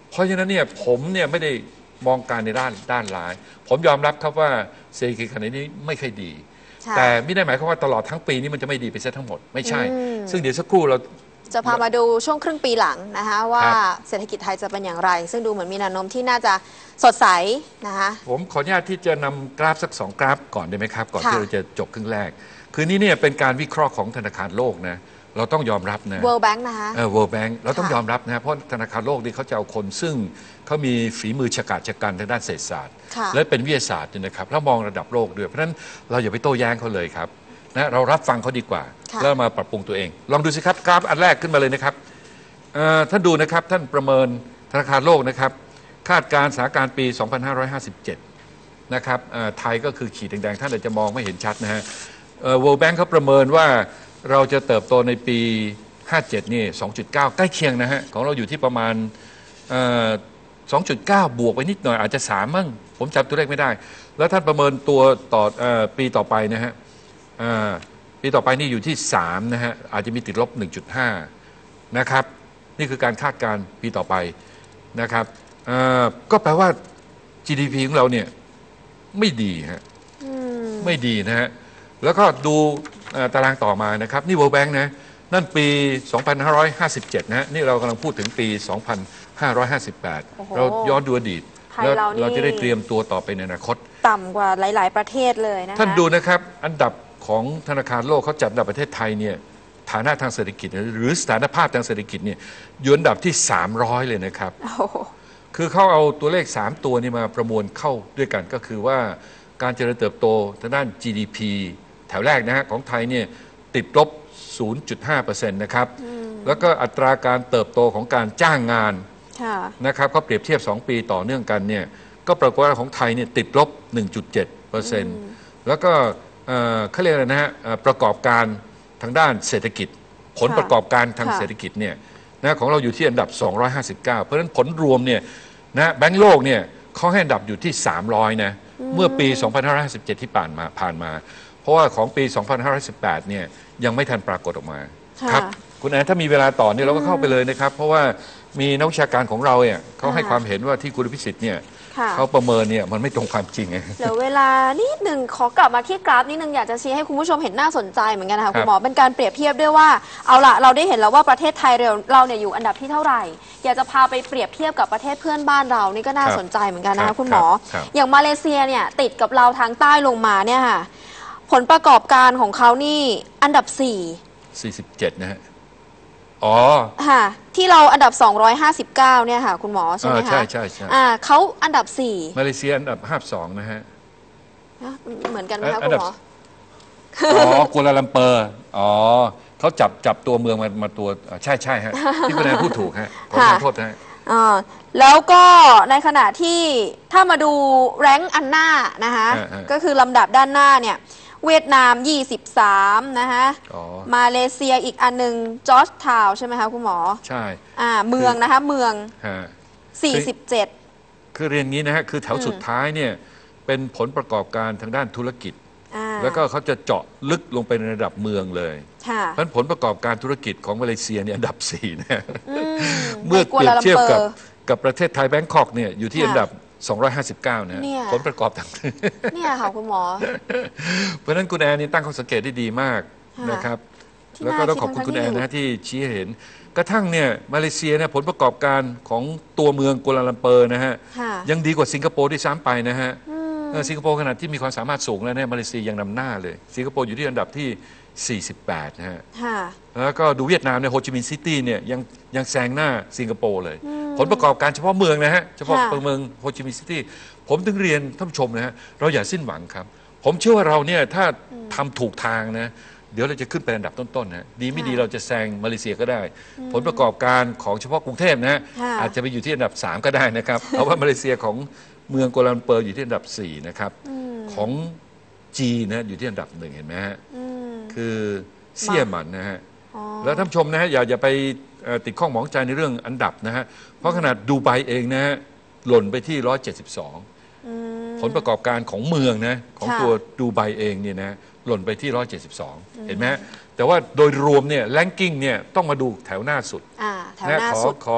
เพราะฉะนั้นเนี่ยผมเนี่ยไม่ได้มองการในด้านด้านร้ายผมยอมรับครับว่าเศรษฐกิจขณะนี้ไม่ค่อยดีแต่ไม่ได้หมายความว่าตลอดทั้งปีนี้มันจะไม่ดีไปซะทั้งหมดไม่ใช่ ซึ่งเดี๋ยวสักครู่เราจะพามาดูช่วงครึ่งปีหลังนะคะว่าเศรษฐกิจไทยจะเป็นอย่างไรซึ่งดูเหมือนมีแนวโน้มที่น่าจะสดใสนะคะผมขออนุญาตที่จะนำกราฟสักสองกราฟก่อนได้ไหมครับก่อนที่เราจะจบครึ่งแรกคือนี่เนี่ยเป็นการวิเคราะห์ของธนาคารโลกนะเราต้องยอมรับนะ World Bank นะคะเออ World Bank เราต้องยอมรับนะเพราะธนาคารโลกนี่เขาจะเอาคนซึ่งเขามีฝีมือฉกาจฉกันทางด้านเศรษฐศาสตร์และเป็นวิทยาศาสตร์นะครับแล้วมองระดับโลกด้วยเพราะฉะนั้นเราอย่าไปโต้แย้งเขาเลยครับนะเรารับฟังเขาดีกว่าแล้วมาปรับปรุงตัวเองลองดูสิครับกราฟอันแรกขึ้นมาเลยนะครับท่านดูนะครับท่านประเมินธนาคารโลกนะครับคาดการณ์สถานการณ์ปี สองพันห้าร้อยห้าสิบเจ็ด นะครับไทยก็คือขีดแดงๆท่านอาจจะมองไม่เห็นชัดนะฮะ World Bank เขาประเมินว่าเราจะเติบโตในปี ห้าเจ็ด นี่ สองจุดเก้า ใกล้เคียงนะฮะของเราอยู่ที่ประมาณ สองจุดเก้า บวกไปนิดหน่อยอาจจะสามมั่งผมจำตัวเลขไม่ได้แล้วท่านประเมินตัวต่อปีต่อไปนะฮะปีต่อไปนี่อยู่ที่สามนะฮะอาจจะมีติดลบ หนึ่งจุดห้า นะครับนี่คือการคาดการณ์ปีต่อไปนะครับก็แปลว่า จี ดี พี ของเราเนี่ยไม่ดีฮะไม่ดีนะฮะแล้วก็ดูตารางต่อมานะครับนี่ World Bank นะนั่นปี สองพันห้าร้อยห้าสิบเจ็ด นะนี่เรากำลังพูดถึงปี สองพันห้าร้อยห้าสิบแปด เราย้อนดูอดีตแล้วเราจะได้เตรียมตัวต่อไปในอนาคตต่ำกว่าหลายๆประเทศเลยนะคะท่านดูนะครับอันดับของธนาคารโลกเขาจัดอันดับประเทศไทยเนี่ยฐานะทางเศรษฐกิจหรือสถานภาพทางเศรษฐกิจเนี่ยอยู่อันดับที่สามร้อยเลยนะครับคือเขาเอาตัวเลขสามตัวนี้มาประมวลเข้าด้วยกันก็คือว่าการเจริญเติบโตทางด้าน จี ดี พี แถวแรกนะฮะของไทยเนี่ยติดลบ ศูนย์จุดห้าเปอร์เซ็นต์ นะครับแล้วก็อัตราการเติบโตของการจ้างงานนะครับเขาเปรียบเทียบสองปีต่อเนื่องกันเนี่ยก็ปรากฏว่าของไทยเนี่ยติดลบ หนึ่งจุดเจ็ดเปอร์เซ็นต์ แล้วก็เขาเรียกอะไรนะฮะประกอบการทางด้านเศรษฐกิจผลประกอบการทางเศรษฐกิจเนี่ยนะของเราอยู่ที่อันดับสองร้อยห้าสิบเก้าเพราะฉะนั้นผลรวมเนี่ยนะแบงก์โลกเนี่ยเขาให้อันดับอยู่ที่สามร้อยนะเมื่อปี สองพันห้าร้อยห้าสิบเจ็ด ที่ผ่านมาผ่านมาเพราะว่าของปี สองพันห้าร้อยสิบแปด เนี่ยยังไม่ทันปรากฏออกมาครับคุณแอนถ้ามีเวลาต่อเนี่ยเราก็เข้าไปเลยนะครับเพราะว่ามีนักวิชาการของเราเนี่ยเขาให้ความเห็นว่าที่คุณพิสิทธิ์เนี่ยเขาประเมินเนี่ยมันไม่ตรงความจริงไงเดี๋ยวเวลานิดหนึ่งขอกลับมาที่กราฟนิดนึงอยากจะชี้ให้คุณผู้ชมเห็นน่าสนใจเหมือนกันนะคะคุณหมอเป็นการเปรียบเทียบด้วยว่าเอาละเราได้เห็นแล้วว่าประเทศไทยเราเราเนี่ยอยู่อันดับที่เท่าไหร่อยากจะพาไปเปรียบเทียบกับประเทศเพื่อนบ้านเรานี่ก็น่าสนใจเหมือนกันนะคะคุณหมออย่างมาเลเซียเนี่ยติดกับเราทางใต้ลงมาเนี่ยค่ะผลประกอบการของเขานี่อันดับสี่สี่สิบเจ็ดนะฮะอ๋อค่ะที่เราอันดับสองร้อยห้าสิบเก้าเนี่ยค่ะคุณหมอใช่ไหมคะใช่ใช่ใช่อ่าเขาอันดับสี่มาเลเซียอันดับห้าสิบสองนะฮะเหมือนกันไหมคะคุณหมออ๋อกัวลาลัมเปอร์อ๋อเขาจับจับตัวเมืองมามาตัวใช่ใช่ฮะที่คุณนายพูดถูกฮะขอโทษนะอ่าแล้วก็ในขณะที่ถ้ามาดูแรงค์อันหน้านะคะก็คือลำดับด้านหน้าเนี่ยเวียดนามยี่สิบสามนะคะมาเลเซียอีกอันหนึ่งจอร์จทาวน์ใช่ไหมคะคุณหมอใช่อ่าเมืองนะคะเมืองสี่สิบเจ็ดคือเรียนงี้นะฮะคือแถวสุดท้ายเนี่ยเป็นผลประกอบการทางด้านธุรกิจแล้วก็เขาจะเจาะลึกลงไปในระดับเมืองเลยเพราะผลประกอบการธุรกิจของมาเลเซียเนี่ยอันดับสี่นะเมื่อเปรียบเทียบกับกับประเทศไทยแบงคอกเนี่ยอยู่ที่อันดับสองร้อยห้าสิบเก้านะผลประกอบต่างเนี่ยค่ะคุณหมอเพราะฉะนั้นคุณแอนนี่ตั้งข้อสังเกตได้ดีมากนะครับแล้วก็ต้องขอบคุณคุณแอนนะที่ชี้เห็นกระทั่งเนี่ยมาเลเซียเนี่ยผลประกอบการของตัวเมืองกัวลาลัมเปอร์นะฮะยังดีกว่าสิงคโปร์ที่ซ้ำไปนะฮะสิงคโปร์ขนาดที่มีความสามารถสูงแล้วเนี่ยมาเลเซียยังนำหน้าเลยสิงคโปร์อยู่ที่อันดับที่สี่สิบแปดนะฮะแล้วก็ดูเวียดนามเนี่ยโฮจิมินห์ซิตี้เนี่ยยังยังแซงหน้าสิงคโปร์เลยผลประกอบการเฉพาะเมืองนะฮะเฉพาะเมืองโฮจิมินห์ซิตี้ผมถึงเรียนท่านผู้ชมนะฮะเราอย่าสิ้นหวังครับผมเชื่อว่าเราเนี่ยถ้าทำถูกทางนะเดี๋ยวเราจะขึ้นไปอันดับต้นๆนะดีไม่ดีเราจะแซงมาเลเซียก็ได้ผลประกอบการของเฉพาะกรุงเทพนะฮะอาจจะไปอยู่ที่อันดับสามก็ได้นะครับเพราะว่ามาเลเซียของเมืองกัวลาลัมเปอร์อยู่ที่อันดับสี่นะครับของจีนนะอยู่ที่อันดับหนึ่งเห็นไหมฮะคือเซี่ยหมันนะฮะแล้วท่านผู้ชมนะฮะอย่าอย่าไปติดข้องหมองใจในเรื่องอันดับนะฮะเพราะขนาดดูไบเองนะฮะหล่นไปที่หนึ่งร้อยเจ็ดสิบสองผลประกอบการของเมืองนะของตัวดูไบเองเนี่ยนะหล่นไปที่หนึ่งร้อยเจ็ดสิบสองเห็นไหมแต่ว่าโดยรวมเนี่ยแรงกิ้งเนี่ยต้องมาดูแถวหน้าสุดแถวหน้าสุดขอส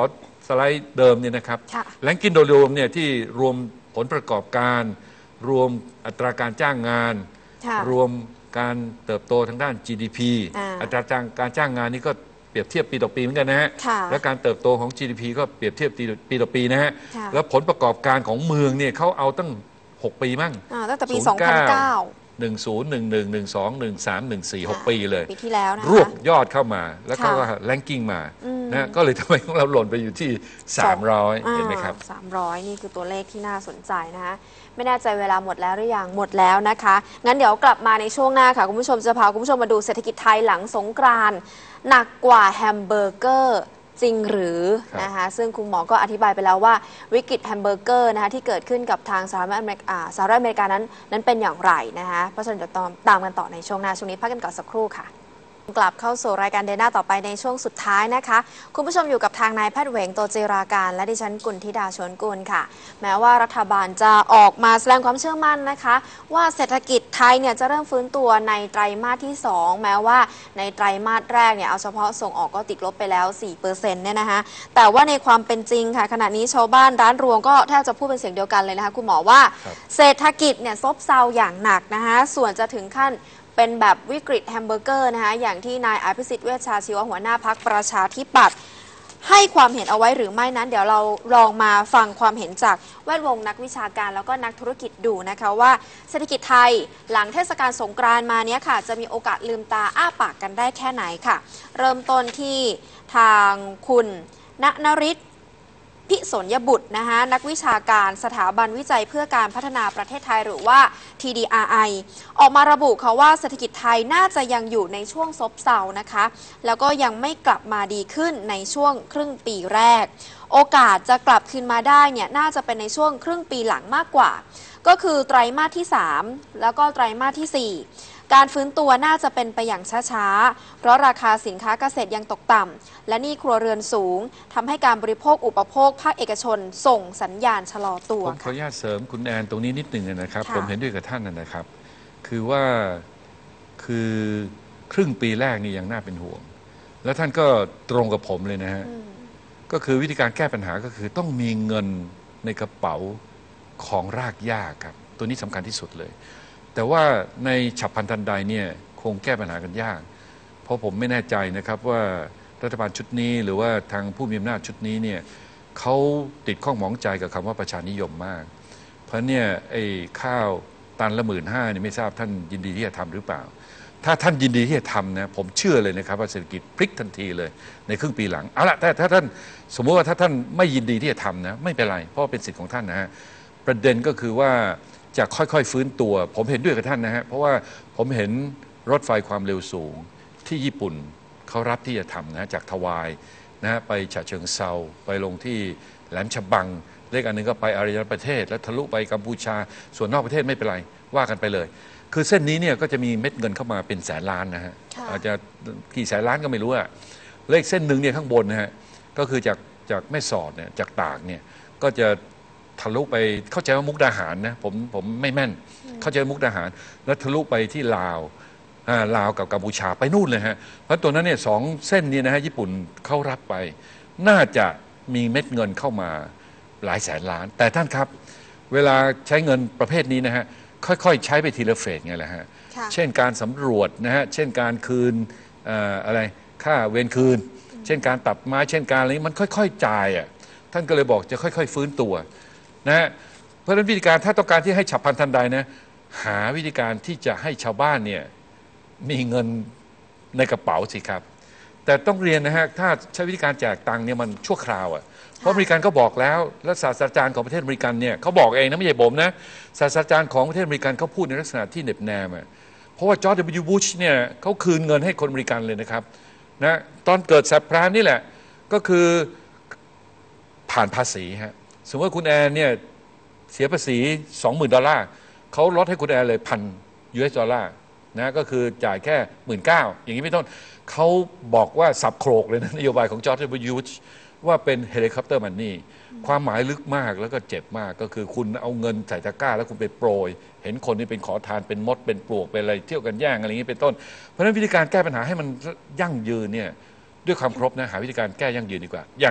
ไลด์เดิมเนี่ยนะครับแรงกิ้งโดยรวมเนี่ยที่รวมผลประกอบการรวมอัตราการจ้างงานรวมการเติบโตทางด้าน จี ดี พี อัตราการจ้างงานนี่ก็เปรียบเทียบปีต่อปีเหมือนกันนะฮะและการเติบโตของ จี ดี พี ก็เปรียบเทียบปีต่อปีนะฮะแล้วผลประกอบการของเมืองเนี่ยเขาเอาตั้งหกปีมั่งตั้งแต่ปีสองพันเก้าหนึ่งศูนย์ หนึ่งหนึ่ง หนึ่งสอง หนึ่งสาม หนึ่งสี่ หกปีเลยปีที่แล้วนะรวบยอดเข้ามาแล้วก็แรงกิ้งมานะก็เลยทำไมของเราหล่นไปอยู่ที่สามร้อยเห็นไหมครับสามร้อยนี่คือตัวเลขที่น่าสนใจนะคะไม่แน่ใจเวลาหมดแล้วหรือยังหมดแล้วนะคะงั้นเดี๋ยวกลับมาในช่วงหน้าค่ะคุณผู้ชมจะพาคุณผู้ชมมาดูเศรษฐกิจไทยหลังสงกรานต์หนักกว่าแฮมเบอร์เกอร์จริงหรือนะคะซึ่งคุณหมอก็อธิบายไปแล้วว่าวิกฤตแฮมเบอร์เกอร์นะคะที่เกิดขึ้นกับทางสหรัฐอเมริกาสหรัฐอเมริกานั้นนั้นเป็นอย่างไรนะคะเพราะฉะนั้นเดี๋ยวตามกันต่อในช่วงหน้าช่วงนี้พักกันก่อนสักครู่ค่ะกลับเข้าสู่รายการเดน่าต่อไปในช่วงสุดท้ายนะคะคุณผู้ชมอยู่กับทางนายแพทย์เหวงโตจิราการและดิฉันกุลธิดาชวนกุลค่ะแม้ว่ารัฐบาลจะออกมาแสดงความเชื่อมั่นนะคะว่าเศรษฐกิจไทยเนี่ยจะเริ่มฟื้นตัวในไตรมาสที่สองแม้ว่าในไตรมาสแรกเนี่ยเอาเฉพาะส่งออกก็ติดลบไปแล้ว สี่เปอร์เซ็นต์ เนี่ยนะคะแต่ว่าในความเป็นจริงค่ะขณะนี้ชาวบ้านร้านรวงก็แทบจะพูดเป็นเสียงเดียวกันเลยนะคะคุณหมอว่าเศรษฐกิจเนี่ยซบเซาอย่างหนักนะคะส่วนจะถึงขั้นเป็นแบบวิกฤตแฮมเบอร์เกอร์นะคะอย่างที่นายอภิสิทธิ์เวชชาชีวะหัวหน้าพรรคประชาธิปัตย์ให้ความเห็นเอาไว้หรือไม่นั้นเดี๋ยวเราลองมาฟังความเห็นจากแวดวงนักวิชาการแล้วก็นักธุรกิจดูนะคะว่าเศรษฐกิจไทยหลังเทศกาลสงกรานต์มาเนี้ยค่ะจะมีโอกาสลืมตาอ้าปากกันได้แค่ไหนค่ะเริ่มต้นที่ทางคุณณนฤทธิ์พิสนยบุตรนะคะนักวิชาการสถาบันวิจัยเพื่อการพัฒนาประเทศไทยหรือว่า ที ดี อาร์ ไอ ออกมาระบุค่ะว่าเศรษฐกิจไทยน่าจะยังอยู่ในช่วงซบเซานะคะแล้วก็ยังไม่กลับมาดีขึ้นในช่วงครึ่งปีแรกโอกาสจะกลับคืนมาได้เนี่ยน่าจะเป็นในช่วงครึ่งปีหลังมากกว่าก็คือไตรมาสที่สามแล้วก็ไตรมาสที่สี่การฟื้นตัวน่าจะเป็นไปอย่างช้าๆเพราะราคาสินค้าเกษตรยังตกต่ำและหนี้ครัวเรือนสูงทำให้การบริโภคอุปโภคภาคเอกชนส่งสัญญาณชะลอตัวผมขออนุญาตเสริมคุณแอนตรงนี้นิดหนึ่งนะครับผมเห็นด้วยกับท่านนะครับคือว่าคือครึ่งปีแรกนี่ยังน่าเป็นห่วงแล้วท่านก็ตรงกับผมเลยนะฮะก็คือวิธีการแก้ปัญหาก็คือต้องมีเงินในกระเป๋าของรากหญ้าครับตัวนี้สำคัญที่สุดเลยแต่ว่าในฉับพลันทันใดเนี่ยคงแก้ปัญหากันยากเพราะผมไม่แน่ใจนะครับว่ารัฐบาลชุดนี้หรือว่าทางผู้มีอำนาจชุดนี้เนี่ยเขาติดข้องหมองใจกับคำว่าประชานิยมมากเพราะเนี่ยไอ้ข้าวตันละหมื่นห้าเนี่ยไม่ทราบท่านยินดีที่จะทำหรือเปล่าถ้าท่านยินดีที่จะทำนะผมเชื่อเลยนะครับว่าเศรษฐกิจพลิกทันทีเลยในครึ่งปีหลังเอาละแต่ถ้าท่านสมมติว่าถ้าท่านไม่ยินดีที่จะทำนะไม่เป็นไรเพราะเป็นสิทธิ์ของท่านนะฮะประเด็นก็คือว่าจะค่อยๆฟื้นตัวผมเห็นด้วยกับท่านนะฮะเพราะว่าผมเห็นรถไฟความเร็วสูงที่ญี่ปุ่นเขารับที่จะทำนะจากทวายนะไปฉะเชิงเซาไปลงที่แหลมฉบังเลขอันนึงก็ไปอารยประเทศแล้วทะลุไปกัมพูชาส่วนนอกประเทศไม่เป็นไรว่ากันไปเลยคือเส้นนี้เนี่ยก็จะมีเม็ดเงินเข้ามาเป็นแสนล้านนะฮะอาจจะกี่แสนล้านก็ไม่รู้อะเลขเส้นหนึ่งเนี่ยข้างบนนะฮะก็คือจากจากแม่สอดเนี่ยจากตากเนี่ยก็จะทะลุไปเข้าใจว่ามุกดาหารนะผมผมไม่แม่นเข้าใจมุกดาหารแล้วทะลุไปที่ลาวลาวกับกัมพูชาไปนู่นเลยฮะเพราะตัวนั้นเนี่ยสองเส้นนี้นะฮะญี่ปุ่นเข้ารับไปน่าจะมีเม็ดเงินเข้ามาหลายแสนล้านแต่ท่านครับเวลาใช้เงินประเภทนี้นะฮะค่อยๆใช้ไปทีละเฟสไงแหละฮะเช่นการสำรวจนะฮะเช่นการคืนอะไรค่าเวรคืนเช่นการตัดไม้เช่นการอะไรนี้มันค่อยๆจ่ายอ่ะท่านก็เลยบอกจะค่อยๆฟื้นตัวนะเพราะฉะนั้นวิธีการถ้าต้องการที่ให้ฉับพลันทันใดนะหาวิธีการที่จะให้ชาวบ้านเนี่ยมีเงินในกระเป๋าสิครับแต่ต้องเรียนนะฮะถ้าใช้วิธีการแจกตังค์เนี่ยมันชั่วคราวอ่ะเพราะอเมริกันก็บอกแล้วและศาสตราจารย์ของประเทศอเมริกันเนี่ยเขาบอกเองนะไม่ใช่ผมนะศาสตราจารย์ของประเทศอเมริกันเขาพูดในลักษณะที่เหน็บแนมอ่ะเพราะว่าจอร์จ ดับเบิลยู บุชเนี่ยเขาคืนเงินให้คนอเมริกันเลยนะครับนะตอนเกิดแสบพรานนี่แหละก็คือผ่านภาษีฮะสมมติว่าคุณแอนเนี่ยเสียภาษี สองหมื่น ดอลลาร์เขาลดให้คุณแอนเลยพัน ยู เอส ดอลลาร์นะก็คือจ่ายแค่ หนึ่งหมื่นเก้าพัน อย่างนี้ไม่ต้องเขาบอกว่าสับโครกเลยนะนโยบายของจอร์จ ดับเบิลยู บุชว่าเป็นเฮลิคอปเตอร์มันนี่ความหมายลึกมากแล้วก็เจ็บมากก็คือคุณเอาเงินใส่ตะกร้าแล้วคุณไปโปรยเห็นคนนี่เป็นขอทานเป็นมดเป็นปลวกเป็นอะไรเที่ยวกันแย่งอะไรอย่างนี้เป็นต้นเพราะฉะนั้นวิธีการแก้ปัญหาให้มันยั่งยืนเนี่ยด้วยความครบนะหาวิธีการแก้ยั่งยืนดีกว่าอย่าง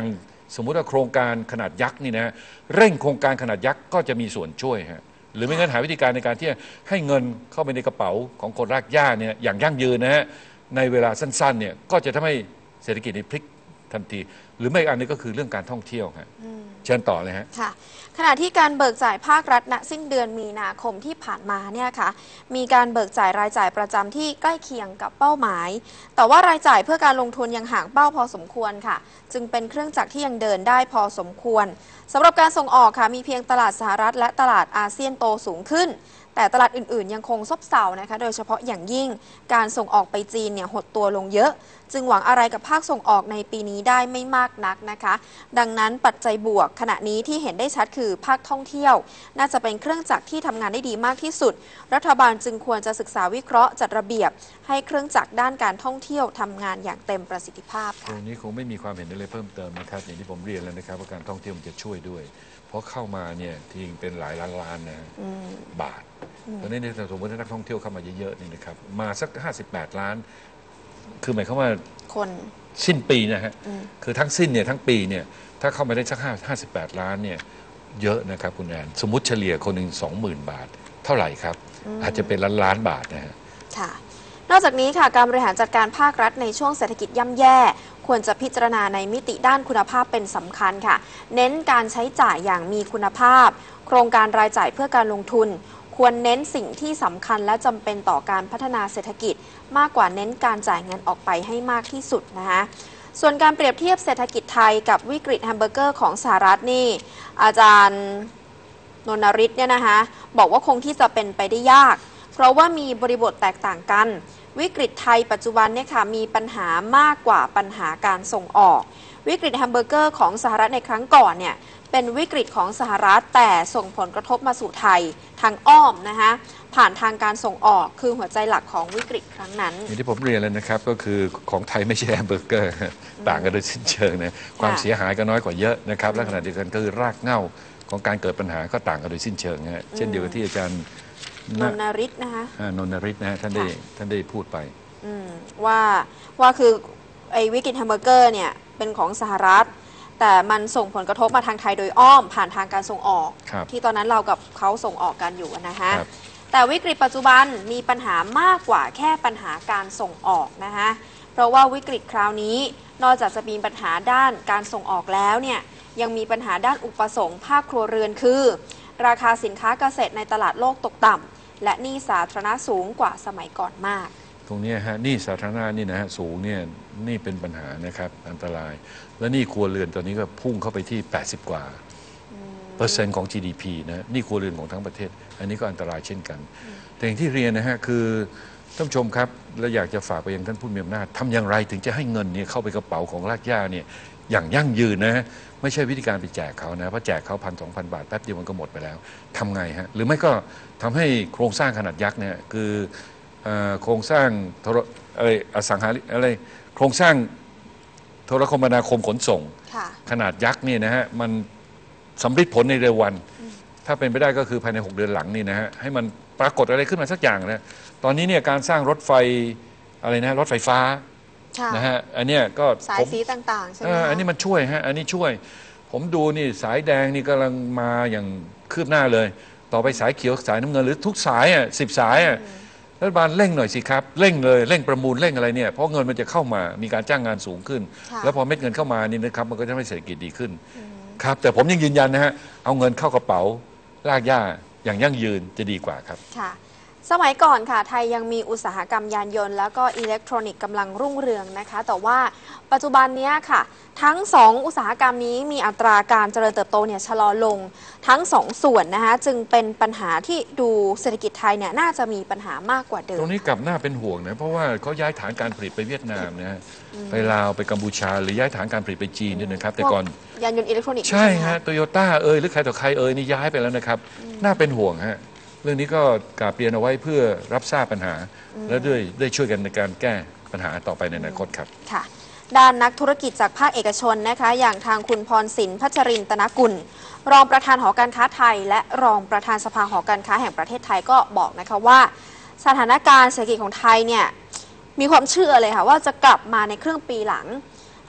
สมมุติว่าโครงการขนาดยักษ์นี่นะเร่งโครงการขนาดยักษ์ก็จะมีส่วนช่วยฮะหรือไม่งั้นหาวิธีการในการที่จะให้เงินเข้าไปในกระเป๋าของคนรากหญ้าเนี่ยอย่างยั่งยืนนะฮะในเวลาสั้นๆเนี่ยก็จะทำให้เศรษฐกิจในพลิกทันทีหรือไม่อันนี้ก็คือเรื่องการท่องเที่ยวฮะเชิญต่อเลยฮะค่ะขณะที่การเบิกจ่ายภาครัฐณสิ้นเดือนมีนาคมที่ผ่านมาเนี่ยค่ะมีการเบิกจ่ายรายจ่ายประจำที่ใกล้เคียงกับเป้าหมายแต่ว่ารายจ่ายเพื่อการลงทุนยังห่างเป้าพอสมควรค่ะจึงเป็นเครื่องจักรที่ยังเดินได้พอสมควรสำหรับการส่งออกค่ะมีเพียงตลาดสหรัฐและตลาดอาเซียนโตสูงขึ้นแต่ตลาดอื่นๆยังคงซบเซานะคะโดยเฉพาะอย่างยิ่งการส่งออกไปจีนเนี่ยหดตัวลงเยอะจึงหวังอะไรกับภาคส่งออกในปีนี้ได้ไม่มากนักนะคะดังนั้นปัจจัยบวกขณะนี้ที่เห็นได้ชัดคือภาคท่องเที่ยวน่าจะเป็นเครื่องจักรที่ทำงานได้ดีมากที่สุดรัฐบาลจึงควรจะศึกษาวิเคราะห์จัดระเบียบให้เครื่องจักรด้านการท่องเที่ยวทำงานอย่างเต็มประสิทธิภาพค่ะตรงนี้คงไม่มีความเห็นอะไรเพิ่มเติมนะครับอย่างที่ผมเรียนแล้วนะครับว่าการท่องเที่ยวมันจะช่วยด้วยเพราะเข้ามาเนี่ยทิ้งเป็นหลายล้านล้านนะบาทตอนนี้เนี่ยสมมติถ้านักท่องเที่ยวเข้ามาเยอะๆนี่นะครับมาสักห้าสิบแปดล้านคือหมายความว่าคนสิ้นปีนะฮะคือทั้งสิ้นเนี่ยทั้งปีเนี่ยถ้าเข้ามาได้สักห้าสิบแปดล้านเนี่ยเยอะนะครับคุณแอนสมมุติเฉลี่ยคนหนึ่งสองหมื่นบาทเท่าไหร่ครับอาจจะเป็นล้านล้านบาทนะฮะค่ะนอกจากนี้ค่ะการบริหารจัดการภาครัฐในช่วงเศรษฐกิจย่ำแย่ควรจะพิจารณาในมิติด้านคุณภาพเป็นสำคัญค่ะเน้นการใช้จ่ายอย่างมีคุณภาพโครงการรายจ่ายเพื่อการลงทุนควรเน้นสิ่งที่สำคัญและจำเป็นต่อการพัฒนาเศรษฐกิจมากกว่าเน้นการจ่ายเงินออกไปให้มากที่สุดนะคะส่วนการเปรียบเทียบเศรษฐกิจไทยกับวิกฤตแฮมเบอร์เกอร์ของสหรัฐนี่อาจารย์นนฤทธิ์เนี่ยนะคะบอกว่าคงที่จะเป็นไปได้ยากเพราะว่ามีบริบทแตกต่างกันวิกฤตไทยปัจจุบันเนี่ยค่ะมีปัญหามากกว่าปัญหาการส่งออกวิกฤตแฮมเบอร์เกอร์ของสหรัฐในครั้งก่อนเนี่ยเป็นวิกฤตของสหรัฐแต่ส่งผลกระทบมาสู่ไทยทางอ้อมนะคะผ่านทางการส่งออกคือหัวใจหลักของวิกฤตครั้งนั้นอย่างที่ผมเรียนแล้วนะครับก็คือของไทยไม่ใช่แฮมเบอร์เกอร์ต่างกันโดยสิ้นเชิงนะความเสียหายก็น้อยกว่าเยอะนะครับและขณะเดียวกันก็คือรากเหง้าของการเกิดปัญหาก็ต่างกันโดยสิ้นเชิงนะเช่นเดียวกับที่อาจารย์นนฤทธิ์นะคะนนฤทธิ์นะท่านได้ท่านได้พูดไปว่าว่าคือไอ้วิกฤตแฮมเบอร์เกอร์เนี่ยเป็นของสหรัฐแต่มันส่งผลกระทบมาทางไทยโดยอ้อมผ่านทางการส่งออกที่ตอนนั้นเรากับเขาส่งออกกันอยู่นะคะแต่วิกฤตปัจจุบันมีปัญหามากกว่าแค่ปัญหาการส่งออกนะคะเพราะว่าวิกฤตคราวนี้นอกจากจะมีปัญหาด้านการส่งออกแล้วเนี่ยยังมีปัญหาด้านอุปสงค์ภาคครัวเรือนคือราคาสินค้าเกษตรในตลาดโลกตกต่ำและหนี้สาธารณะสูงกว่าสมัยก่อนมากตรงนี้ฮะหนี้สาธารณะนี่นะฮะสูงเนี่ยนี่เป็นปัญหานะครับอันตรายและหนี้ครัวเรือนตอนนี้ก็พุ่งเข้าไปที่แปดสิบกว่าเปอร์เซ็นต์ของ จี ดี พี นะหนี้ครัวเรือนของทั้งประเทศอันนี้ก็อันตรายเช่นกันแต่อย่างที่เรียนนะฮะคือท่านผู้ชมครับและอยากจะฝากไปยังท่านผู้มีอำนาจทำอย่างไรถึงจะให้เงินเนี่ยเข้าไปกระเป๋าของรากหญ้าเนี่ยอย่างยั่งยืนนะไม่ใช่วิธีการไปแจกเขานะเพราะแจกเขาพันสองพันบาทแป๊บเดียวมันก็หมดไปแล้วทำไงฮะหรือไม่ก็ทำให้โครงสร้างขนาดยักษ์เนี่ยคือโครงสร้างอะไรอสังหาอะไรโครงสร้างโทรคมนาคมขนส่งขนาดยักษ์นี่นะฮะมันสำเร็จผลในเร็ววันถ้าเป็นไปได้ก็คือภายในหกเดือนหลังนี่นะฮะให้มันปรากฏอะไรขึ้นมาสักอย่างนะตอนนี้เนี่ยการสร้างรถไฟอะไรนะรถไฟฟ้านะฮะอันเนี้ยก็สายสีต่างๆใช่ไหมอันนี้มันช่วยฮะอันนี้ช่วยผมดูนี่สายแดงนี่กำลังมาอย่างคืบหน้าเลยต่อไปสายเขียวสายน้ำเงินหรือทุกสายอ่ะสิบสายอ่ะรัฐบาลเร่งหน่อยสิครับเร่งเลยเร่งประมูลเร่งอะไรเนี่ยเพราะเงินมันจะเข้ามามีการจ้างงานสูงขึ้นแล้วพอเม็ดเงินเข้ามานี่นะครับมันก็จะทำให้เศรษฐกิจดีขึ้นครับแต่ผมยังยืนยันนะฮะเอาเงินเข้ากระเป๋ารากหญ้าอย่างยั่งยืนจะดีกว่าครับค่ะสมัยก่อนค่ะไทยยังมีอุตสาหกรรมยานยนต์แล้วก็อิเล็กทรอนิกส์กำลังรุ่งเรืองนะคะแต่ว่าปัจจุบันนี้ค่ะทั้งสองอุตสาหกรรมนี้มีอัตราการเจริญเติบโตเนี่ยชะลอลงทั้งสองส่วนนะคะจึงเป็นปัญหาที่ดูเศรษฐกิจไทยเนี่ยน่าจะมีปัญหามากกว่าเดิมตรงนี้กลับหน้าเป็นห่วงนะเพราะว่าเขาย้ายฐานการผลิตไปเวียดนามนะฮะไปลาวไปกัมพูชาหรือย้ายฐานการผลิตไปจีนด้วยนะครับแต่ก่อนยานยนต์อิเล็กทรอนิกส์ใช่ฮะโตโยต้าเอ่ยหรือใครต่อใครเอ่ยนี่ย้ายไปแล้วนะครับน่าเป็นห่วงฮะเรื่องนี้ก็กราบเรียนเอาไว้เพื่อรับทราบปัญหาและด้วยได้ช่วยกันในการแก้ปัญหาต่อไปในอนาคตครับค่ะด้านนักธุรกิจจากภาคเอกชนนะคะอย่างทางคุณพรศิลป์พัชรินตนกุลรองประธานหอการค้าไทยและรองประธานสภาหอการค้าแห่งประเทศไทยก็บอกนะคะว่าสถานการณ์เศรษฐกิจของไทยเนี่ยมีความเชื่อเลยค่ะว่าจะกลับมาในครึ่งปีหลัง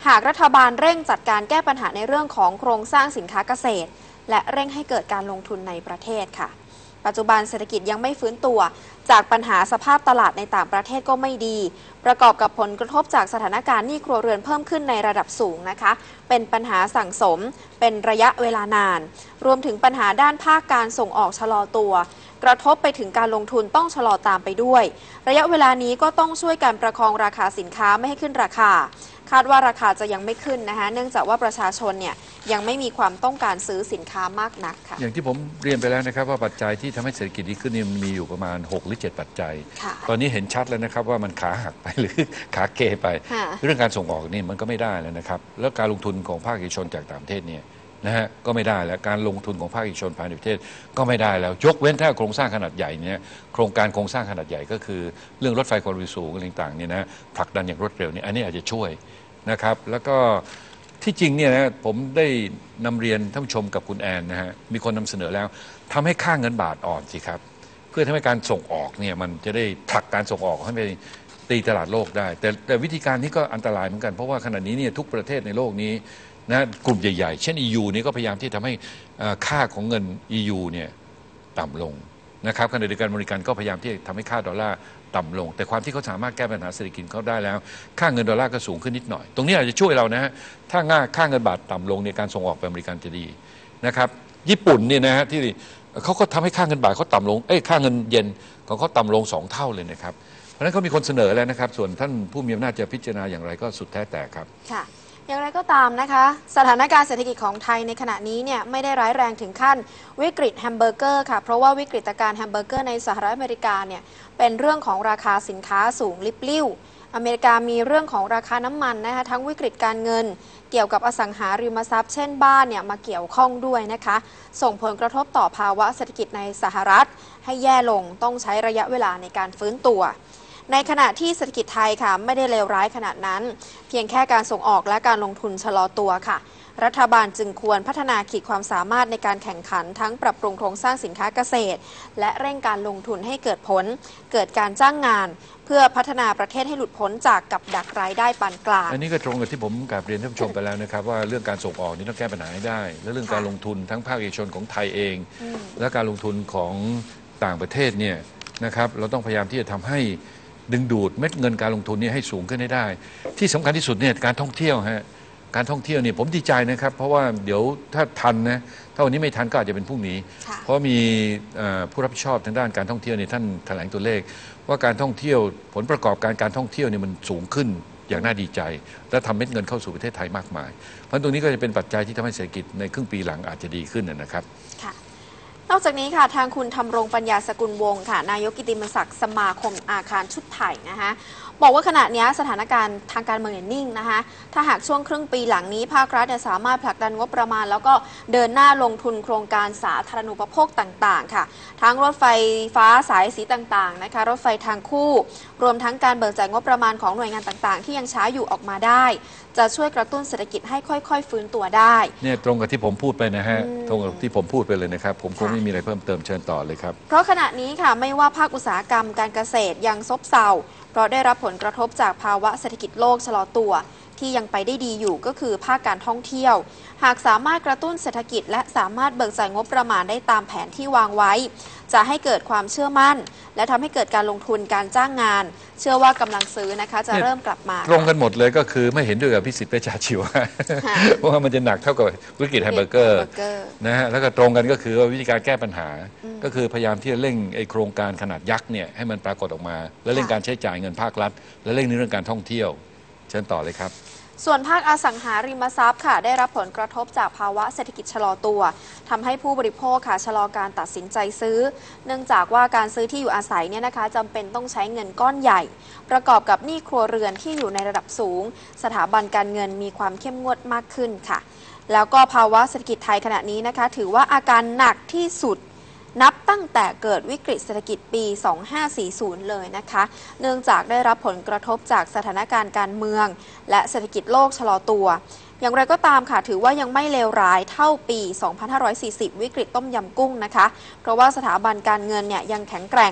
หากรัฐบาลเร่งจัดการแก้ปัญหาในเรื่องของโครงสร้างสินค้าเกษตรและเร่งให้เกิดการลงทุนในประเทศค่ะปัจจุบันเศรษฐกิจยังไม่ฟื้นตัวจากปัญหาสภาพตลาดในต่างประเทศก็ไม่ดีประกอบกับผลกระทบจากสถานการณ์หนี้ครัวเรือนเพิ่มขึ้นในระดับสูงนะคะเป็นปัญหาสั่งสมเป็นระยะเวลานานรวมถึงปัญหาด้านภาคการส่งออกชะลอตัวกระทบไปถึงการลงทุนต้องชะลอตามไปด้วยระยะเวลานี้ก็ต้องช่วยกันประคองราคาสินค้าไม่ให้ขึ้นราคาคาดว่าราคาจะยังไม่ขึ้นนะคะเนื่องจากว่าประชาชนเนี่ยยังไม่มีความต้องการซื้อสินค้ามากนักค่ะอย่างที่ผมเรียนไปแล้วนะครับว่าปัจจัยที่ทำให้เศรษฐกิจดีขึ้นนี่มันมีอยู่ประมาณหกหรือเจ็ดปัจจัยตอนนี้เห็นชัดแล้วนะครับว่ามันขาหักไปหรือขาเกไปเรื่องการส่งออกนี่มันก็ไม่ได้แล้วนะครับแล้วการลงทุนของภาคเอกชนจากต่างประเทศเนี่ยนะฮะก็ไม่ได้แล้วการลงทุนของภาคเอกชนภายในประเทศก็ไม่ได้แล้วยกเว้นถ้าโครงสร้างขนาดใหญ่เนี่ยโครงการโครงสร้างขนาดใหญ่ก็คือเรื่องรถไฟความเร็วสูงอะไรต่างๆเนี่ยนะผลักดันอย่างรวดเร็วนี่อันนี้อาจจะช่วยนะครับแล้วก็ที่จริงเนี่ยนะผมได้นำเรียนท่านผู้ชมกับคุณแอนนะฮะมีคนนำเสนอแล้วทำให้ค่าเงินบาทอ่อนสิครับเพื่อทำให้การส่งออกเนี่ยมันจะได้ผลักการส่งออกให้ไปตีตลาดโลกได้แต่แต่วิธีการนี้ก็อันตรายเหมือนกันเพราะว่าขณะนี้เนี่ยทุกประเทศในโลกนี้นะกลุ่มใหญ่ๆเช่น อี ยู นี่ก็พยายามที่ทำให้ค่าของเงิน อี ยู เนี่ยต่ำลงนะครับขณะเดียวกันอเมริกันก็พยายามที่จะทำให้ค่าดอลลาร์ต่ำลงแต่ความที่เขาสามารถแก้ปัญหาเศรษฐกิจเขาได้แล้วค่าเงินดอลลาร์ก็สูงขึ้นนิดหน่อยตรงนี้อาจจะช่วยเรานะฮะถ้าง่าค่าเงินบาทต่ำลงในการส่งออกไปอเมริกันจะดีนะครับญี่ปุ่นเนี่ยนะฮะที่เขาก็ทำให้ค่าเงินบาทเขาต่ำลงเอ้ยค่าเงินเยนของเขาต่ำลงสองเท่าเลยนะครับเพราะฉะนั้นเขามีคนเสนอแล้วนะครับส่วนท่านผู้มีอำนาจจะพิจารณาอย่างไรก็สุดแท้แต่ครับค่ะอย่างไรก็ตามนะคะสถานการณ์เศรษฐกิจของไทยในขณะนี้เนี่ยไม่ได้ร้ายแรงถึงขั้นวิกฤตแฮมเบอร์เกอร์ค่ะเพราะว่าวิกฤตการณ์แฮมเบอร์เกอร์ในสหรัฐอเมริกาเนี่ยเป็นเรื่องของราคาสินค้าสูงลิบลิ่วอเมริกามีเรื่องของราคาน้ำมันนะคะทั้งวิกฤตการเงินเกี่ยวกับอสังหาริมทรัพย์เช่นบ้านเนี่ยมาเกี่ยวข้องด้วยนะคะส่งผลกระทบต่อภาวะเศรษฐกิจในสหรัฐให้แย่ลงต้องใช้ระยะเวลาในการฟื้นตัวในขณะที่เศรษฐกิจไทยค่ะไม่ได้เลวร้ายขนาดนั้นเพียงแค่การส่งออกและการลงทุนชะลอตัวค่ะรัฐบาลจึงควรพัฒนาขีดความสามารถในการแข่งขันทั้งปรับปรุงโครงสร้างสินค้าเกษตรและเร่งการลงทุนให้เกิดผลเกิดการจ้างงานเพื่อพัฒนาประเทศให้หลุดพ้นจากกับดักรายได้ปานกลางอันนี้ก็ตรงกับที่ผมกราบเรียนท่านผู้ชมไปแล้วนะครับว่าเรื่องการส่งออกนี่ต้องแก้ปัญหาให้ได้และเรื่องการลงทุนทั้งภาคเอกชนของไทยเองและการลงทุนของต่างประเทศเนี่ยนะครับเราต้องพยายามที่จะทำให้ดึงดูดเม็ดเงินการลงทุนนี้ให้สูงขึ้นให้ได้ที่สำคัญที่สุดเนี่ยการท่องเที่ยวฮะการท่องเที่ยวเนี่ยผมดีใจนะครับเพราะว่าเดี๋ยวถ้าทันนะถ้าวันนี้ไม่ทันก็อาจจะเป็นพรุ่งนี้เพราะมีผู้รับผิดชอบทางด้านการท่องเที่ยวเนี่ยท่านแถลงตัวเลขว่าการท่องเที่ยวผลประกอบการการท่องเที่ยวเนี่ยมันสูงขึ้นอย่างน่าดีใจและทำเม็ดเงินเข้าสู่ประเทศไทยมากมายเพราะตรงนี้ก็จะเป็นปัจจัยที่ทำให้เศรษฐกิจในครึ่งปีหลังอาจจะดีขึ้นนะครับนอกจากนี้ค่ะทางคุณธำรงปัญญาสกุลวงศ์ค่ะนายกกิตติมศักดิ์สมาคมอาคารชุดไทยนะคะบอกว่าขณะนี้สถานการณ์ทางการเมืองนิ่งนะคะถ้าหากช่วงครึ่งปีหลังนี้ภาครัฐสามารถผลักดันงบประมาณแล้วก็เดินหน้าลงทุนโครงการสาธารณูปโภคต่างๆค่ะทั้งรถไฟฟ้าสายสีต่างๆนะคะรถไฟทางคู่รวมทั้งการเบิกจ่ายงบประมาณของหน่วยงานต่างๆที่ยังช้าอยู่ออกมาได้จะช่วยกระตุ้นเศรษฐกิจให้ค่อยๆฟื้นตัวได้เนี่ยตรงกับที่ผมพูดไปนะฮะตรงกับที่ผมพูดไปเลยนะครับผมคงไม่มีอะไรเพิ่มเติมเชิญต่อเลยครับเพราะขณะนี้ค่ะไม่ว่าภาคอุตสาหกรรมการเกษตรยังซบเซาเพราะได้รับผลกระทบจากภาวะเศรษฐกิจโลกชะลอตัวที่ยังไปได้ดีอยู่ก็คือภาคการท่องเที่ยวหากสามารถกระตุ้นเศรษฐกิจและสามารถเบิกจ่ายงบประมาณได้ตามแผนที่วางไว้จะให้เกิดความเชื่อมั่นและทำให้เกิดการลงทุนการจ้างงานเชื่อว่ากำลังซื้อนะคะจะเริ่มกลับมาตรงกันหมดเลยก็คือไม่เห็นด้วยกับพิสิทธิ์เวชชาชีวะเพราะว่ามันจะหนักเท่ากับวิกฤตแฮมเบอร์เกอร์นะฮะแล้วก็ตรงกันก็คือว่าวิธีการแก้ปัญหาก็คือพยายามที่จะเร่งไอโครงการขนาดยักษ์เนี่ยให้มันปรากฏออกมาและเร่งการใช้จ่ายเงินภาครัฐและเร่งในเรื่องการท่องเที่ยวเชิญต่อเลยครับส่วนภาคอสังหาริมทรัพย์ค่ะได้รับผลกระทบจากภาวะเศรษฐกิจชะลอตัวทำให้ผู้บริโภคค่ะชะลอการตัดสินใจซื้อเนื่องจากว่าการซื้อที่อยู่อาศัยเนี่ยนะคะจำเป็นต้องใช้เงินก้อนใหญ่ประกอบกับหนี้ครัวเรือนที่อยู่ในระดับสูงสถาบันการเงินมีความเข้มงวดมากขึ้นค่ะแล้วก็ภาวะเศรษฐกิจไทยขณะนี้นะคะถือว่าอาการหนักที่สุดนับตั้งแต่เกิดวิกฤตเศรษฐกิจปี สองพันห้าร้อยสี่สิบ เลยนะคะเนื่องจากได้รับผลกระทบจากสถานการณ์การเมืองและเศรษฐกิจโลกชะลอตัวอย่างไรก็ตามค่ะถือว่ายังไม่เลวร้ายเท่าปี สองพันห้าร้อยสี่สิบ วิกฤตต้มยำกุ้งนะคะเพราะว่าสถาบันการเงินเนี่ยยังแข็งแกร่ง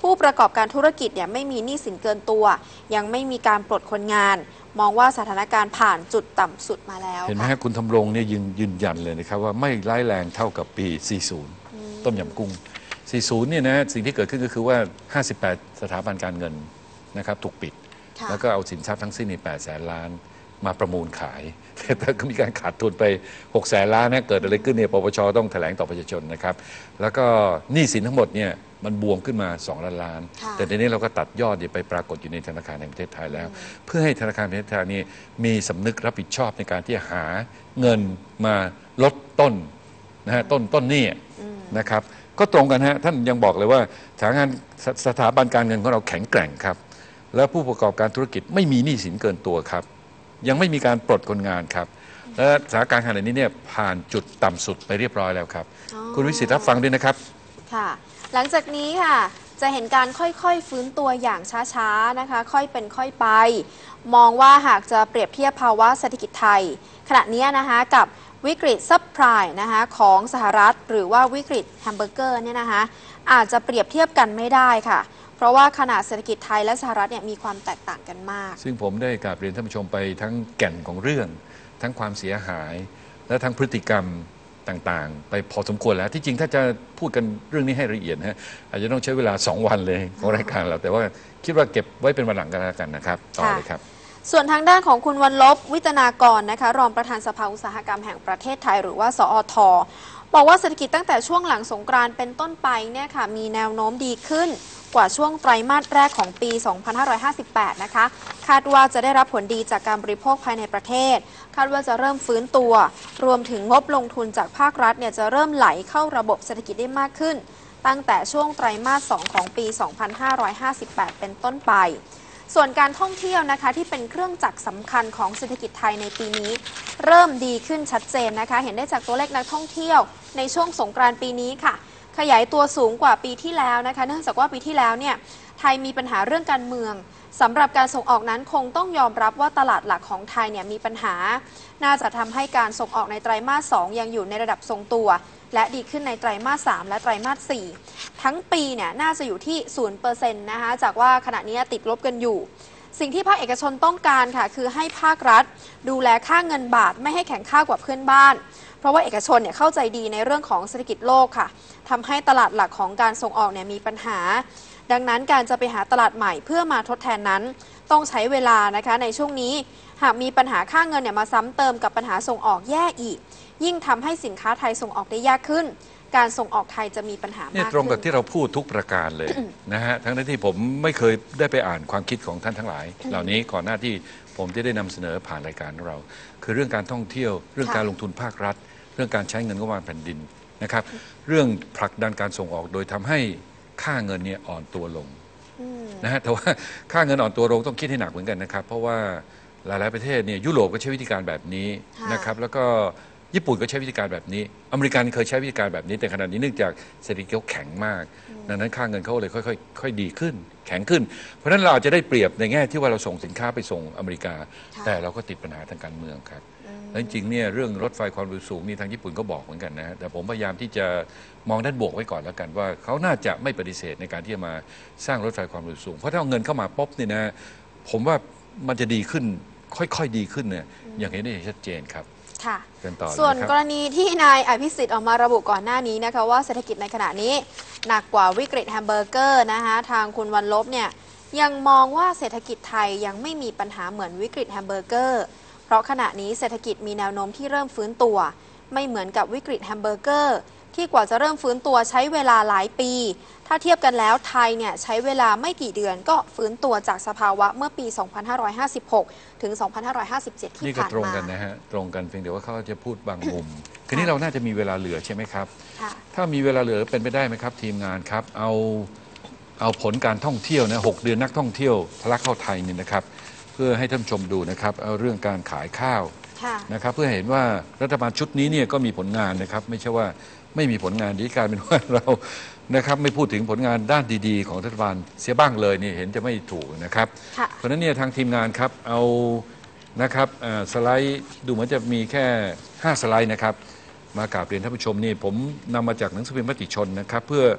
ผู้ประกอบการธุรกิจเนี่ยไม่มีหนี้สินเกินตัวยังไม่มีการปลดคนงานมองว่าสถานการณ์ผ่านจุดต่ำสุดมาแล้วเห็นไหมฮะคุณทำรงเนี่ยยืนยืนยันเลยนะครับว่าไม่ร้ายแรงเท่ากับปี สี่สิบ ต้มยำกุ้ง สี่สิบ เนี่ยนะสิ่งที่เกิดขึ้นก็คือว่า ห้าสิบแปด สถาบันการเงินนะครับถูกปิดแล้วก็เอาสินทรัพย์ทั้งสิ้นในแปดแสนล้านมาประมูลขายแต่ก็มีการขาดทุนไปหกแสนล้านนะเกิดอะไรขึ้นเนี่ยปปชต้องแถลงต่อประชาชนนะครับแล้วก็หนี้สินทั้งหมดเนี่ยมันบวมขึ้นมาสองล้านล้านแต่ในนี้เราก็ตัดยอดไปปรากฏอยู่ในธนาคารแห่งประเทศไทยแล้วเพื่อให้ธนาคารแห่งประเทศไทยนี้มีสำนึกรับผิดชอบในการที่จะหาเงินมาลดต้นนะฮะต้นต้นหนี้นะครับก็ตรงกันฮะท่านยังบอกเลยว่าสถาบันสถาบันการเงินของเราแข็งแกร่งครับแล้วผู้ประกอบการธุรกิจไม่มีหนี้สินเกินตัวครับยังไม่มีการปลดคนงานครับและสถานการณ์ขณะนี้เนี่ยผ่านจุดต่ำสุดไปเรียบร้อยแล้วครับคุณวิสิทธิ์รับฟังด้วยนะครับค่ะหลังจากนี้ค่ะจะเห็นการค่อยๆฟื้นตัวอย่างช้าๆนะคะค่อยเป็นค่อยไปมองว่าหากจะเปรียบเทียบภาวะเศรษฐกิจไทยขณะนี้นะคะกับวิกฤตซับไพรม์นะคะของสหรัฐหรือว่าวิกฤตแฮมเบอร์เกอร์เนี่ยนะคะอาจจะเปรียบเทียบกันไม่ได้ค่ะเพราะว่าขนาดเศรษฐกิจไทยและสหรัฐเนี่ยมีความแตกต่างกันมากซึ่งผมได้กราบเรียนท่านผู้ชมไปทั้งแก่นของเรื่องทั้งความเสียหายและทั้งพฤติกรรมต่างๆไปพอสมควรแล้วที่จริงถ้าจะพูดกันเรื่องนี้ให้ละเอียดนะฮะอาจจะต้องใช้เวลาสองวันเลยของรายการเราแต่ว่าคิดว่าเก็บไว้เป็นวันหลังกันแล้วกันนะครับต่อเลยครับส่วนทางด้านของคุณวรรลบวิตนากรนะคะรองประธานสภาอุตสาหกรรมแห่งประเทศไทยหรือว่าสอทบอกว่าเศรษฐกิจตั้งแต่ช่วงหลังสงกรานต์เป็นต้นไปเนี่ยค่ะมีแนวโน้มดีขึ้นกว่าช่วงไตรมาสแรกของปี สองพันห้าร้อยห้าสิบแปด นะคะคาดว่าจะได้รับผลดีจากการบริโภคภายในประเทศคาดว่าจะเริ่มฟื้นตัวรวมถึงงบลงทุนจากภาครัฐเนี่ยจะเริ่มไหลเข้าระบบเศรษฐกิจได้มากขึ้นตั้งแต่ช่วงไตรมาส สอง ของปี สองพันห้าร้อยห้าสิบแปด เป็นต้นไปส่วนการท่องเที่ยวนะคะที่เป็นเครื่องจักรสำคัญของเศรษฐกิจไทยในปีนี้เริ่มดีขึ้นชัดเจนนะคะเห็นได้จากตัวเลขนักท่องเที่ยวในช่วงสงกรานต์ปีนี้ค่ะขยายตัวสูงกว่าปีที่แล้วนะคะเนื่องจากว่าปีที่แล้วเนี่ยไทยมีปัญหาเรื่องการเมืองสำหรับการส่งออกนั้นคงต้องยอมรับว่าตลาดหลักของไทยเนี่ยมีปัญหาน่าจะทำให้การส่งออกในไตรมาสสองยังอยู่ในระดับทรงตัวและดีขึ้นในไตรมาสสามและไตรมาสสี่ทั้งปีเนี่ยน่าจะอยู่ที่ ศูนย์เปอร์เซ็นต์ นะคะจากว่าขณะนี้ติดลบกันอยู่สิ่งที่ภาคเอกชนต้องการค่ะคือให้ภาครัฐดูแลค่าเงินบาทไม่ให้แข็งค่ากว่าเพื่อนบ้านเพราะว่าเอกชนเนี่ยเข้าใจดีในเรื่องของเศรษฐกิจโลกค่ะทำให้ตลาดหลักของการส่งออกเนี่ยมีปัญหาดังนั้นการจะไปหาตลาดใหม่เพื่อมาทดแทนนั้นต้องใช้เวลานะคะในช่วงนี้หากมีปัญหาค่าเงินเนี่ยมาซ้ำเติมกับปัญหาส่งออกแย่อีกยิ่งทำให้สินค้าไทยส่งออกได้ยากขึ้นการส่งออกไทยจะมีปัญหามากขึ้นนี่ตรงกับที่เราพูดทุกประการเลย นะฮะทั้งที่ผมไม่เคยได้ไปอ่านความคิดของท่านทั้งหลาย เหล่านี้ก่อนหน้าที่ผมจะได้นำเสนอผ่านรายการของเราคือเรื่องการท่องเที่ยวเรื่องการลงทุนภาครัฐเรื่องการใช้เงินงบประมาณแผ่นดินนะครับเรื่องผลักดันการส่งออกโดยทำให้ค่าเงินเนี่ยอ่อนตัวลงนะฮะแต่ว่าค่าเงินอ่อนตัวลงต้องคิดให้หนักเหมือนกันนะครับเพราะว่าหลายๆประเทศเนี่ยยุโรปก็ใช้วิธีการแบบนี้นะครับแล้วก็ญี่ปุ่นก็ใช้วิธีการแบบนี้อเมริกันเคยใช้วิธีการแบบนี้แต่ขณะนี้เนื่องจากเศรษฐกิจเขาแข็งมากดังนั้นค่าเงินเขาเลยค่อยๆค่อยดีขึ้นแข็งขึ้นเพราะฉะนั้นเราอาจจะได้เปรียบในแง่ที่ว่าเราส่งสินค้าไปส่งอเมริกาแต่เราก็ติดปัญหาทางการเมืองครับและจริงๆเนี่ยเรื่องรถไฟความเร็วสูงนี่ทางญี่ปุ่นก็บอกเหมือนกันนะแต่ผมพยายามที่จะมองด้านบวกไว้ก่อนแล้วกันว่าเขาน่าจะไม่ปฏิเสธในการที่จะมาสร้างรถไฟความเร็วสูงเพราะถ้าเอาเงินเข้ามาป๊บเนี่ยนะผมว่ามันจะดีขึ้นค่อยๆดีขึ้นเนี่ยอย่างเห็นได้ชัดเจนครับค่ะส่วนกรณีที่นายอภิสิทธิ์ออกมาระบุก่อนหน้านี้นะคะว่าเศรษฐกิจในขณะนี้หนักกว่าวิกฤตแฮมเบอร์เกอร์นะคะทางคุณวรรลบเนี่ยยังมองว่าเศรษฐกิจไทยยังไม่มีปัญหาเหมือนวิกฤตแฮมเบอร์เกอร์เพราะขณะนี้เศรษฐกิจมีแนวโน้มที่เริ่มฟื้นตัวไม่เหมือนกับวิกฤตแฮมเบอร์เกอร์ที่กว่าจะเริ่มฟื้นตัวใช้เวลาหลายปีถ้าเทียบกันแล้วไทยเนี่ยใช้เวลาไม่กี่เดือนก็ฟื้นตัวจากสภาวะเมื่อปี สองพันห้าร้อยห้าสิบหก ถึง สองพันห้าร้อยห้าสิบเจ็ด ที่ผ่านมานี่ก็ตรงกันนะฮะตรงกันเพียงแต่ว่าเขาจะพูดบางมุมทีนี้เราน่าจะมีเวลาเหลือใช่ไหมครับถ้ามีเวลาเหลือเป็นไปได้ไหมครับทีมงานครับเอาเอาผลการท่องเที่ยวนะหกเดือนนักท่องเที่ยวทะลักเข้าไทยนี่นะครับเพื่อให้ท่านชมดูนะครับเอาเรื่องการขายข้าวนะครับเพื่อเห็นว่ารัฐบาลชุดนี้เนี่ยก็มีผลงานนะครับไม่ใช่ว่าไม่มีผลงานที่กลายเป็นว่าเรานะครับไม่พูดถึงผลงานด้านดีๆของรัฐบาลเสียบ้างเลยนี่เห็นจะไม่ถูกนะครับเพราะฉะนั้นเนี่ยทางทีมงานครับเอานะครับสไลด์ดูเหมือนจะมีแค่ห้าสไลด์นะครับมากราบเรียนท่านผู้ชมนี่ผมนำมาจากหนังสือพิมพ์มติชนนะครับเพื่อ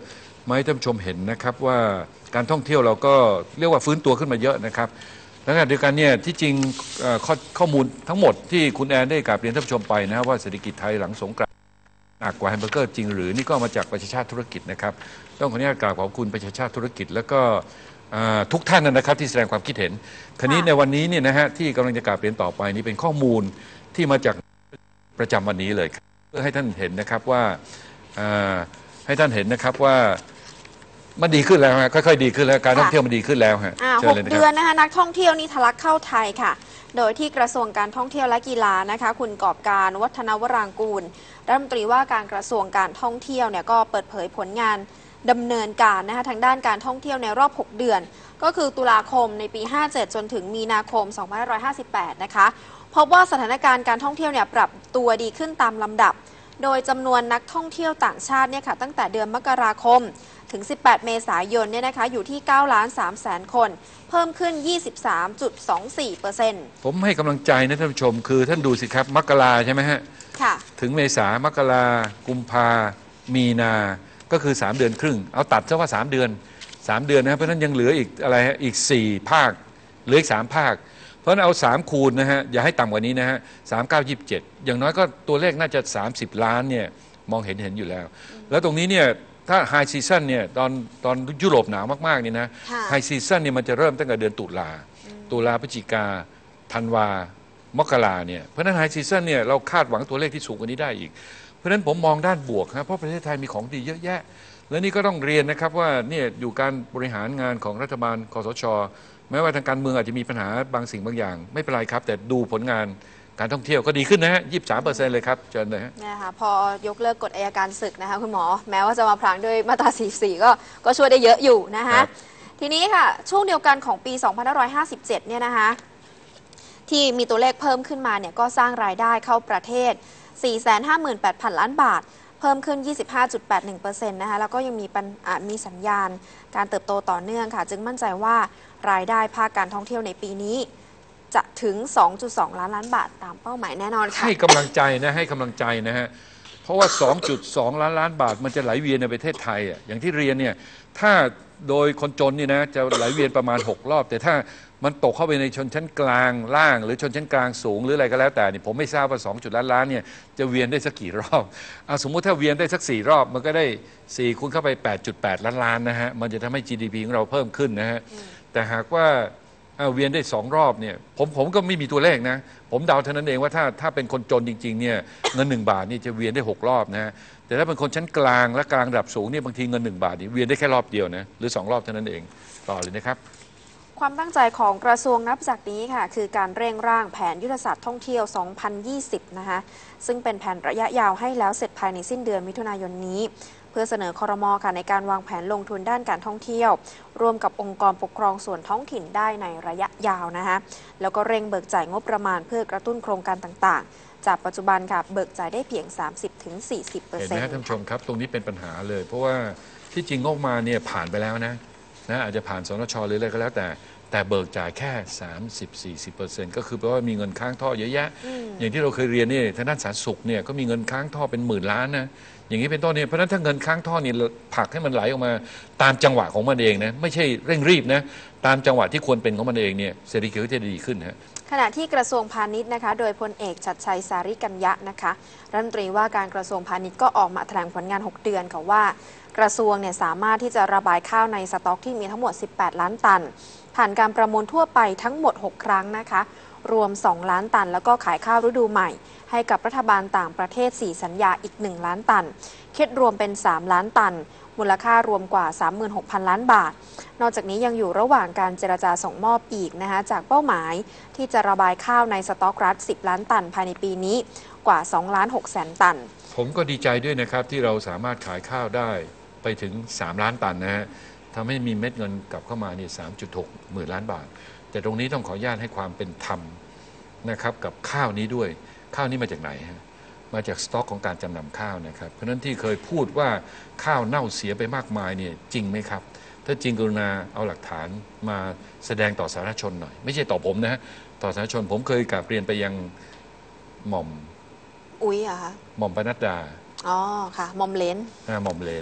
มาให้ท่านผู้ชมเห็นนะครับว่าการท่องเที่ยวเราก็เรียกว่าฟื้นตัวขึ้นมาเยอะนะครับแล้วก็เดียวกันเนี่ยที่จริงข้อข้อมูลทั้งหมดที่คุณแอนได้กราบเรียนท่านผู้ชมไปนะว่าเศรษฐกิจไทยหลังสงกรานต์หนักกว่าแฮมเบอร์เกอร์จริงหรือนี่ก็มาจากประชาชาติธุรกิจนะครับต้องขออนุญาตกราบขอบคุณประชาชาติธุรกิจแล้วก็ทุกท่านนะครับที่แสดงความคิดเห็นคราวนี้ในวันนี้เนี่ยนะฮะที่กำลังจะกราบเรียนต่อไปนี้เป็นข้อมูลที่มาจากประจำวันนี้เลยเพื่อให้ท่านเห็นนะครับว่าให้ท่านเห็นนะครับว่ามันดีขึ้นแล้วฮะค่อยๆดีขึ้นแล้วการท่องเที่ยวมันดีขึ้นแล้วฮะหกเดือนนะคะนักท่องเที่ยวนี่ทะลักเข้าไทยค่ะโดยที่กระทรวงการท่องเที่ยวและกีฬานะคะคุณกอบการวัฒนวรางกูลรัฐมนตรีว่าการกระทรวงการท่องเที่ยวเนี่ยก็เปิดเผยผลงานดำเนินการนะคะทางด้านการท่องเที่ยวในรอบหกเดือนก็คือตุลาคมในปีห้าเจ็ดจนถึงมีนาคมสองพันห้าร้อยห้าสิบแปดนะคะพบว่าสถานการณ์การท่องเที่ยวเนี่ยปรับตัวดีขึ้นตามลำดับโดยจำนวนนักท่องเที่ยวต่างชาติเนี่ยค่ะตั้งแต่เดือนมกราคมถึงสิบแปดเมษายนเนี่ยนะคะอยู่ที่เก้าล้านสามแสนคนเพิ่มขึ้น ยี่สิบสามจุดสองสี่เปอร์เซ็นต์ผมให้กำลังใจนะท่านผู้ชมคือท่านดูสิครับมกราใช่ไหมฮะค่ะถึงเมษามกรากุมภามีนาก็คือสามเดือนครึ่งเอาตัดซะว่าสามเดือนสามเดือนนะเพราะฉะนั้นยังเหลืออีกอะไรฮะอีกสี่ภาคเหลืออีกสามภาคเพราะฉะนั้นเอาสามคูณนะฮะอย่าให้ต่ำกว่านี้นะฮะสามเก้ายี่สิบเจ็ดอย่างน้อยก็ตัวเลขน่าจะสามสิบล้านเนี่ยมองเห็นเห็นอยู่แล้ว แล้วตรงนี้เนี่ยถ้าไฮซีซั่นเนี่ยตอนตอนยุโรปหนาวมากๆนี่นะไฮซีซั่นเนี่ยมันจะเริ่มตั้งแต่เดือนตุลาตุลาพฤศจิกาธันวามกราเนี่ยเพราะฉะนั้นไฮซีซั่นเนี่ยเราคาดหวังตัวเลขที่สูงกว่านี้ได้อีกเพราะฉะนั้นผมมองด้านบวกครับเพราะประเทศไทยมีของดีเยอะแยะและนี่ก็ต้องเรียนนะครับว่าเนี่ยอยู่การบริหารงานของรัฐบาลคสช.แม้ว่าทางการเมืองอาจจะมีปัญหาบางสิ่งบางอย่างไม่เป็นไรครับแต่ดูผลงานการท่องเที่ยวก็ดีขึ้นนะฮะยี่สิบสามเปอร์เซ็นต์เลยครับเชิญเลยฮะเนี่ยค่ะพอยกเลิกกฎอัยการศึกนะคะคุณหมอแม้ว่าจะมาพรางด้วยมาตราสี่สิบสี่ก็ก็ช่วยได้เยอะอยู่นะคะทีนี้ค่ะช่วงเดียวกันของปีสองพันห้าร้อยห้าสิบเจ็ดเนี่ยนะคะที่มีตัวเลขเพิ่มขึ้นมาเนี่ยก็สร้างรายได้เข้าประเทศ สี่แสนห้าหมื่นแปดพัน ล้านบาทเพิ่มขึ้น ยี่สิบห้าจุดแปดหนึ่งเปอร์เซ็นต์ นะคะแล้วก็ยังมีมีสัญญาณการเติบโตต่อเนื่องค่ะจึงมั่นใจว่ารายได้ภาคการท่องเที่ยวในปีนี้จะถึง สองจุดสอง ล้านล้านบาทตามเป้าหมายแน่นอนค่ะให้กำลังใจนะให้กำลังใจนะฮะเพราะว่า สองจุดสอง ล้านล้านบาทมันจะไหลเวียนในประเทศไทยอ่ะอย่างที่เรียนเนี่ยถ้าโดยคนจนนี่นะจะไหลเวียนประมาณหกรอบแต่ถ้ามันตกเข้าไปในชนชั้นกลางล่างหรือชนชั้นกลางสูงหรืออะไรก็แล้วแต่นี่ผมไม่ทราบว่าสองจุดล้านล้านเนี่ยจะเวียนได้สักกี่รอบเอาสมมุติถ้าเวียนได้สักสี่รอบมันก็ได้สี่คูณเข้าไป แปดจุดแปด ล้านล้านนะฮะมันจะทำให้ จี ดี พี ของเราเพิ่มขึ้นนะฮะแต่หากว่าเวียนได้สองรอบเนี่ยผมผมก็ไม่มีตัวเลขนะผมเดาเท่านั้นเองว่าถ้าถ้าเป็นคนจนจริงๆเนี่ยเงินหนึ่งบาทนี่จะเวียนได้หกรอบนะฮะแต่ถ้าเป็นคนชั้นกลางและกลางระดับสูงเนี่ยบางทีเงินหนึ่งบาทนี่เวียนได้แค่รอบเดียวนะหรือสองรอบเท่านั้นเองต่อเลยนะครับความตั้งใจของกระทรวงนับจากนี้ค่ะคือการเร่งร่างแผนยุทธศาสตร์ท่องเที่ยวสองพันยี่สิบนะคะซึ่งเป็นแผนระยะยาวให้แล้วเสร็จภายในสิ้นเดือนมิถุนายนนี้เพื่อเสนอครม.ค่ะในการวางแผนลงทุนด้านการท่องเที่ยวร่วมกับองค์กรปกครองส่วนท้องถิ่นได้ในระยะยาวนะคะแล้วก็เร่งเบิกจ่ายงบประมาณเพื่อกระตุ้นโครงการต่างๆจากปัจจุบันค่ะเบิกจ่ายได้เพียง สามสิบถึงสี่สิบเปอร์เซ็นต์เห็นไหมท่านผู้ชมครับตรงนี้เป็นปัญหาเลยเพราะว่าที่จริงงบมาเนี่ยผ่านไปแล้วนะนะอาจจะผ่านสนช.หรืออะไรก็แล้วแต่แต่เบิกจ่ายแค่ สามสิบถึงสี่สิบเปอร์เซ็นต์ ก็คือแปลว่ามีเงินค้างท่อเยอะแยะอย่างที่เราเคยเรียนนี่ทางด้านสาธารณสุขเนี่ยก็มีเงินค้างท่อเป็นหมื่นล้านนะอย่างนี้เป็นต้นเนี่ยเพราะฉะนั้นถ้าเงินค้างท่อนี่ผลักให้มันไหลออกมาตามจังหวะของมันเองนะไม่ใช่เร่งรีบนะตามจังหวะที่ควรเป็นของมันเองเนี่ยเศรษฐกิจก็จะดีขึ้นฮะขณะที่กระทรวงพาณิชย์นะคะโดยพลเอกชัดชัยสาริกัญญะนะคะรัฐมนตรีว่าการกระทรวงพาณิชย์ก็ออกมาแถลงผลงานหกเดือนค่ะว่ากระทรวงเนี่ยสามารถที่จะระบายข้าวในสต็อกที่มีทั้งหมดสิบแปดล้านตันผ่านการประมูลทั่วไปทั้งหมดหกครั้งนะคะรวมสองล้านตันแล้วก็ขายข้าวฤดูใหม่ให้กับรัฐบาลต่างประเทศสี่สัญญาอีกหนึ่งล้านตันคิดรวมเป็นสามล้านตันมูลค่ารวมกว่า สามหมื่นหกพัน ล้านบาทนอกจากนี้ยังอยู่ระหว่างการเจรจาส่งมอบอีกนะคะจากเป้าหมายที่จะระบายข้าวในสต็อกรัฐสิบล้านตันภายในปีนี้กว่าสองล้านหกแสนตันผมก็ดีใจด้วยนะครับที่เราสามารถขายข้าวได้ไปถึงสามล้านตันนะฮะทำให้มีเม็ดเงินกลับเข้ามาเนี่ย สามจุดหก หมื่นล้านบาทแต่ตรงนี้ต้องขออนุญาตให้ความเป็นธรรมนะครับกับข้าวนี้ด้วยข้าวนี้มาจากไหนฮะมาจากสต็อกของการจำนำข้าวนะครับเพราะฉะนั้นที่เคยพูดว่าข้าวเน่าเสียไปมากมายเนี่ยจริงไหมครับถ้าจริงกรุณาเอาหลักฐานมาแสดงต่อสาธารณชนหน่อยไม่ใช่ต่อผมนะฮะต่อสาธารณชนผมเคยกราบเรียนไปยังหม่อมอุ้ยอะคะหม่อมปนัดดาอ๋อค่ะหม่อมเลนอ่าหม่อมเลน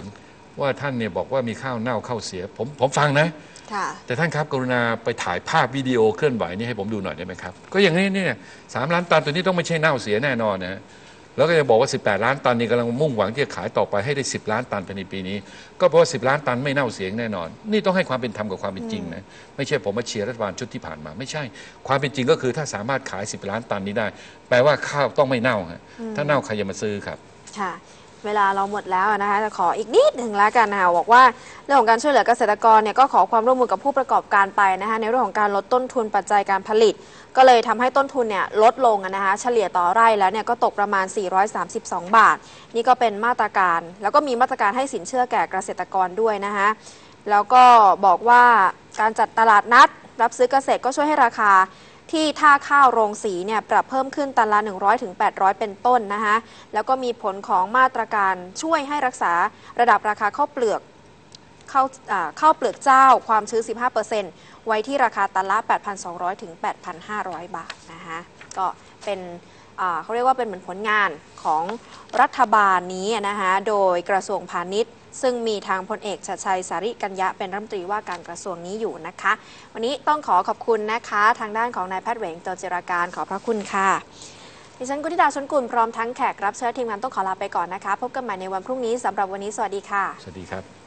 ว่าท่านเนี่ยบอกว่ามีข้าวเน่าข้าวเสียผมผมฟังนะแต่ท่านครับกรุณาไปถ่ายภาพวิดีโอเคลื่อนไหวนี่ให้ผมดูหน่อยได้ไหมครับก็อย่างนี้เนี่ยสามล้านตันตัวนี้ต้องไม่ใช่เน่าเสียแน่นอนนะแล้วก็จะบอกว่าสิบแปดล้านตันนี่กำลังมุ่งหวังที่จะขายต่อไปให้ได้สิบล้านตันภายในปีนี้ก็เพราะว่าสิบล้านตันไม่เน่าเสียแน่นอนนี่ต้องให้ความเป็นธรรมกับความเป็นจริงนะไม่ใช่ผมมาเชียร์รัฐบาลชุดที่ผ่านมาไม่ใช่ความเป็นจริงก็คือถ้าสามารถขายสิบล้านตันนี้ได้แปลว่าข้าวต้องไม่เน่าฮะถ้าเน่าใครจะมาซื้อครับค่ะเวลาเราหมดแล้วนะคะจะขออีกนิดหนึ่งแล้วกันนะคะบอกว่าเรื่องของการช่วยเหลือเกษตรกรเนี่ยก็ขอความร่วมมือกับผู้ประกอบการไปนะคะในเรื่องของการลดต้นทุนปัจจัยการผลิตก็เลยทำให้ต้นทุนเนี่ยลดลงนะคะเฉลี่ยต่อไร่แล้วเนี่ยก็ตกประมาณสี่ร้อยสามสิบสองบาทนี่ก็เป็นมาตรการแล้วก็มีมาตรการให้สินเชื่อแก่เกษตรกรด้วยนะคะแล้วก็บอกว่าการจัดตลาดนัดรับซื้อเกษตรก็ช่วยให้ราคาที่ท่าข้าวโรงสีเนี่ยปรับเพิ่มขึ้นตันละหนึ่งร้อยถึงแปดร้อยเป็นต้นนะคะแล้วก็มีผลของมาตรการช่วยให้รักษาระดับราคาข้าวเปลือกข้าวข้าวเปลือกเจ้าความชื้น สิบห้าเปอร์เซ็นต์ ไว้ที่ราคาตันละ แปดพันสองร้อยถึงแปดพันห้าร้อยบาทนะคะก็เป็นเขาเรียกว่าเป็นเหมือนผลงานของรัฐบาลนี้นะคะโดยกระทรวงพาณิชย์ซึ่งมีทางพลเอกชัดชัยสาริกัญญะเป็นรัฐมนตรีว่าการกระทรวงนี้อยู่นะคะวันนี้ต้องขอขอบคุณนะคะทางด้านของนายแพทย์เหวงโตจิราการขอบพระคุณค่ะดิฉันกุณิดาชลกุลพร้อมทั้งแขกรับเชิญทีมงานต้องขอลาไปก่อนนะคะพบกันใหม่ในวันพรุ่งนี้สำหรับวันนี้สวัสดีค่ะสวัสดีครับ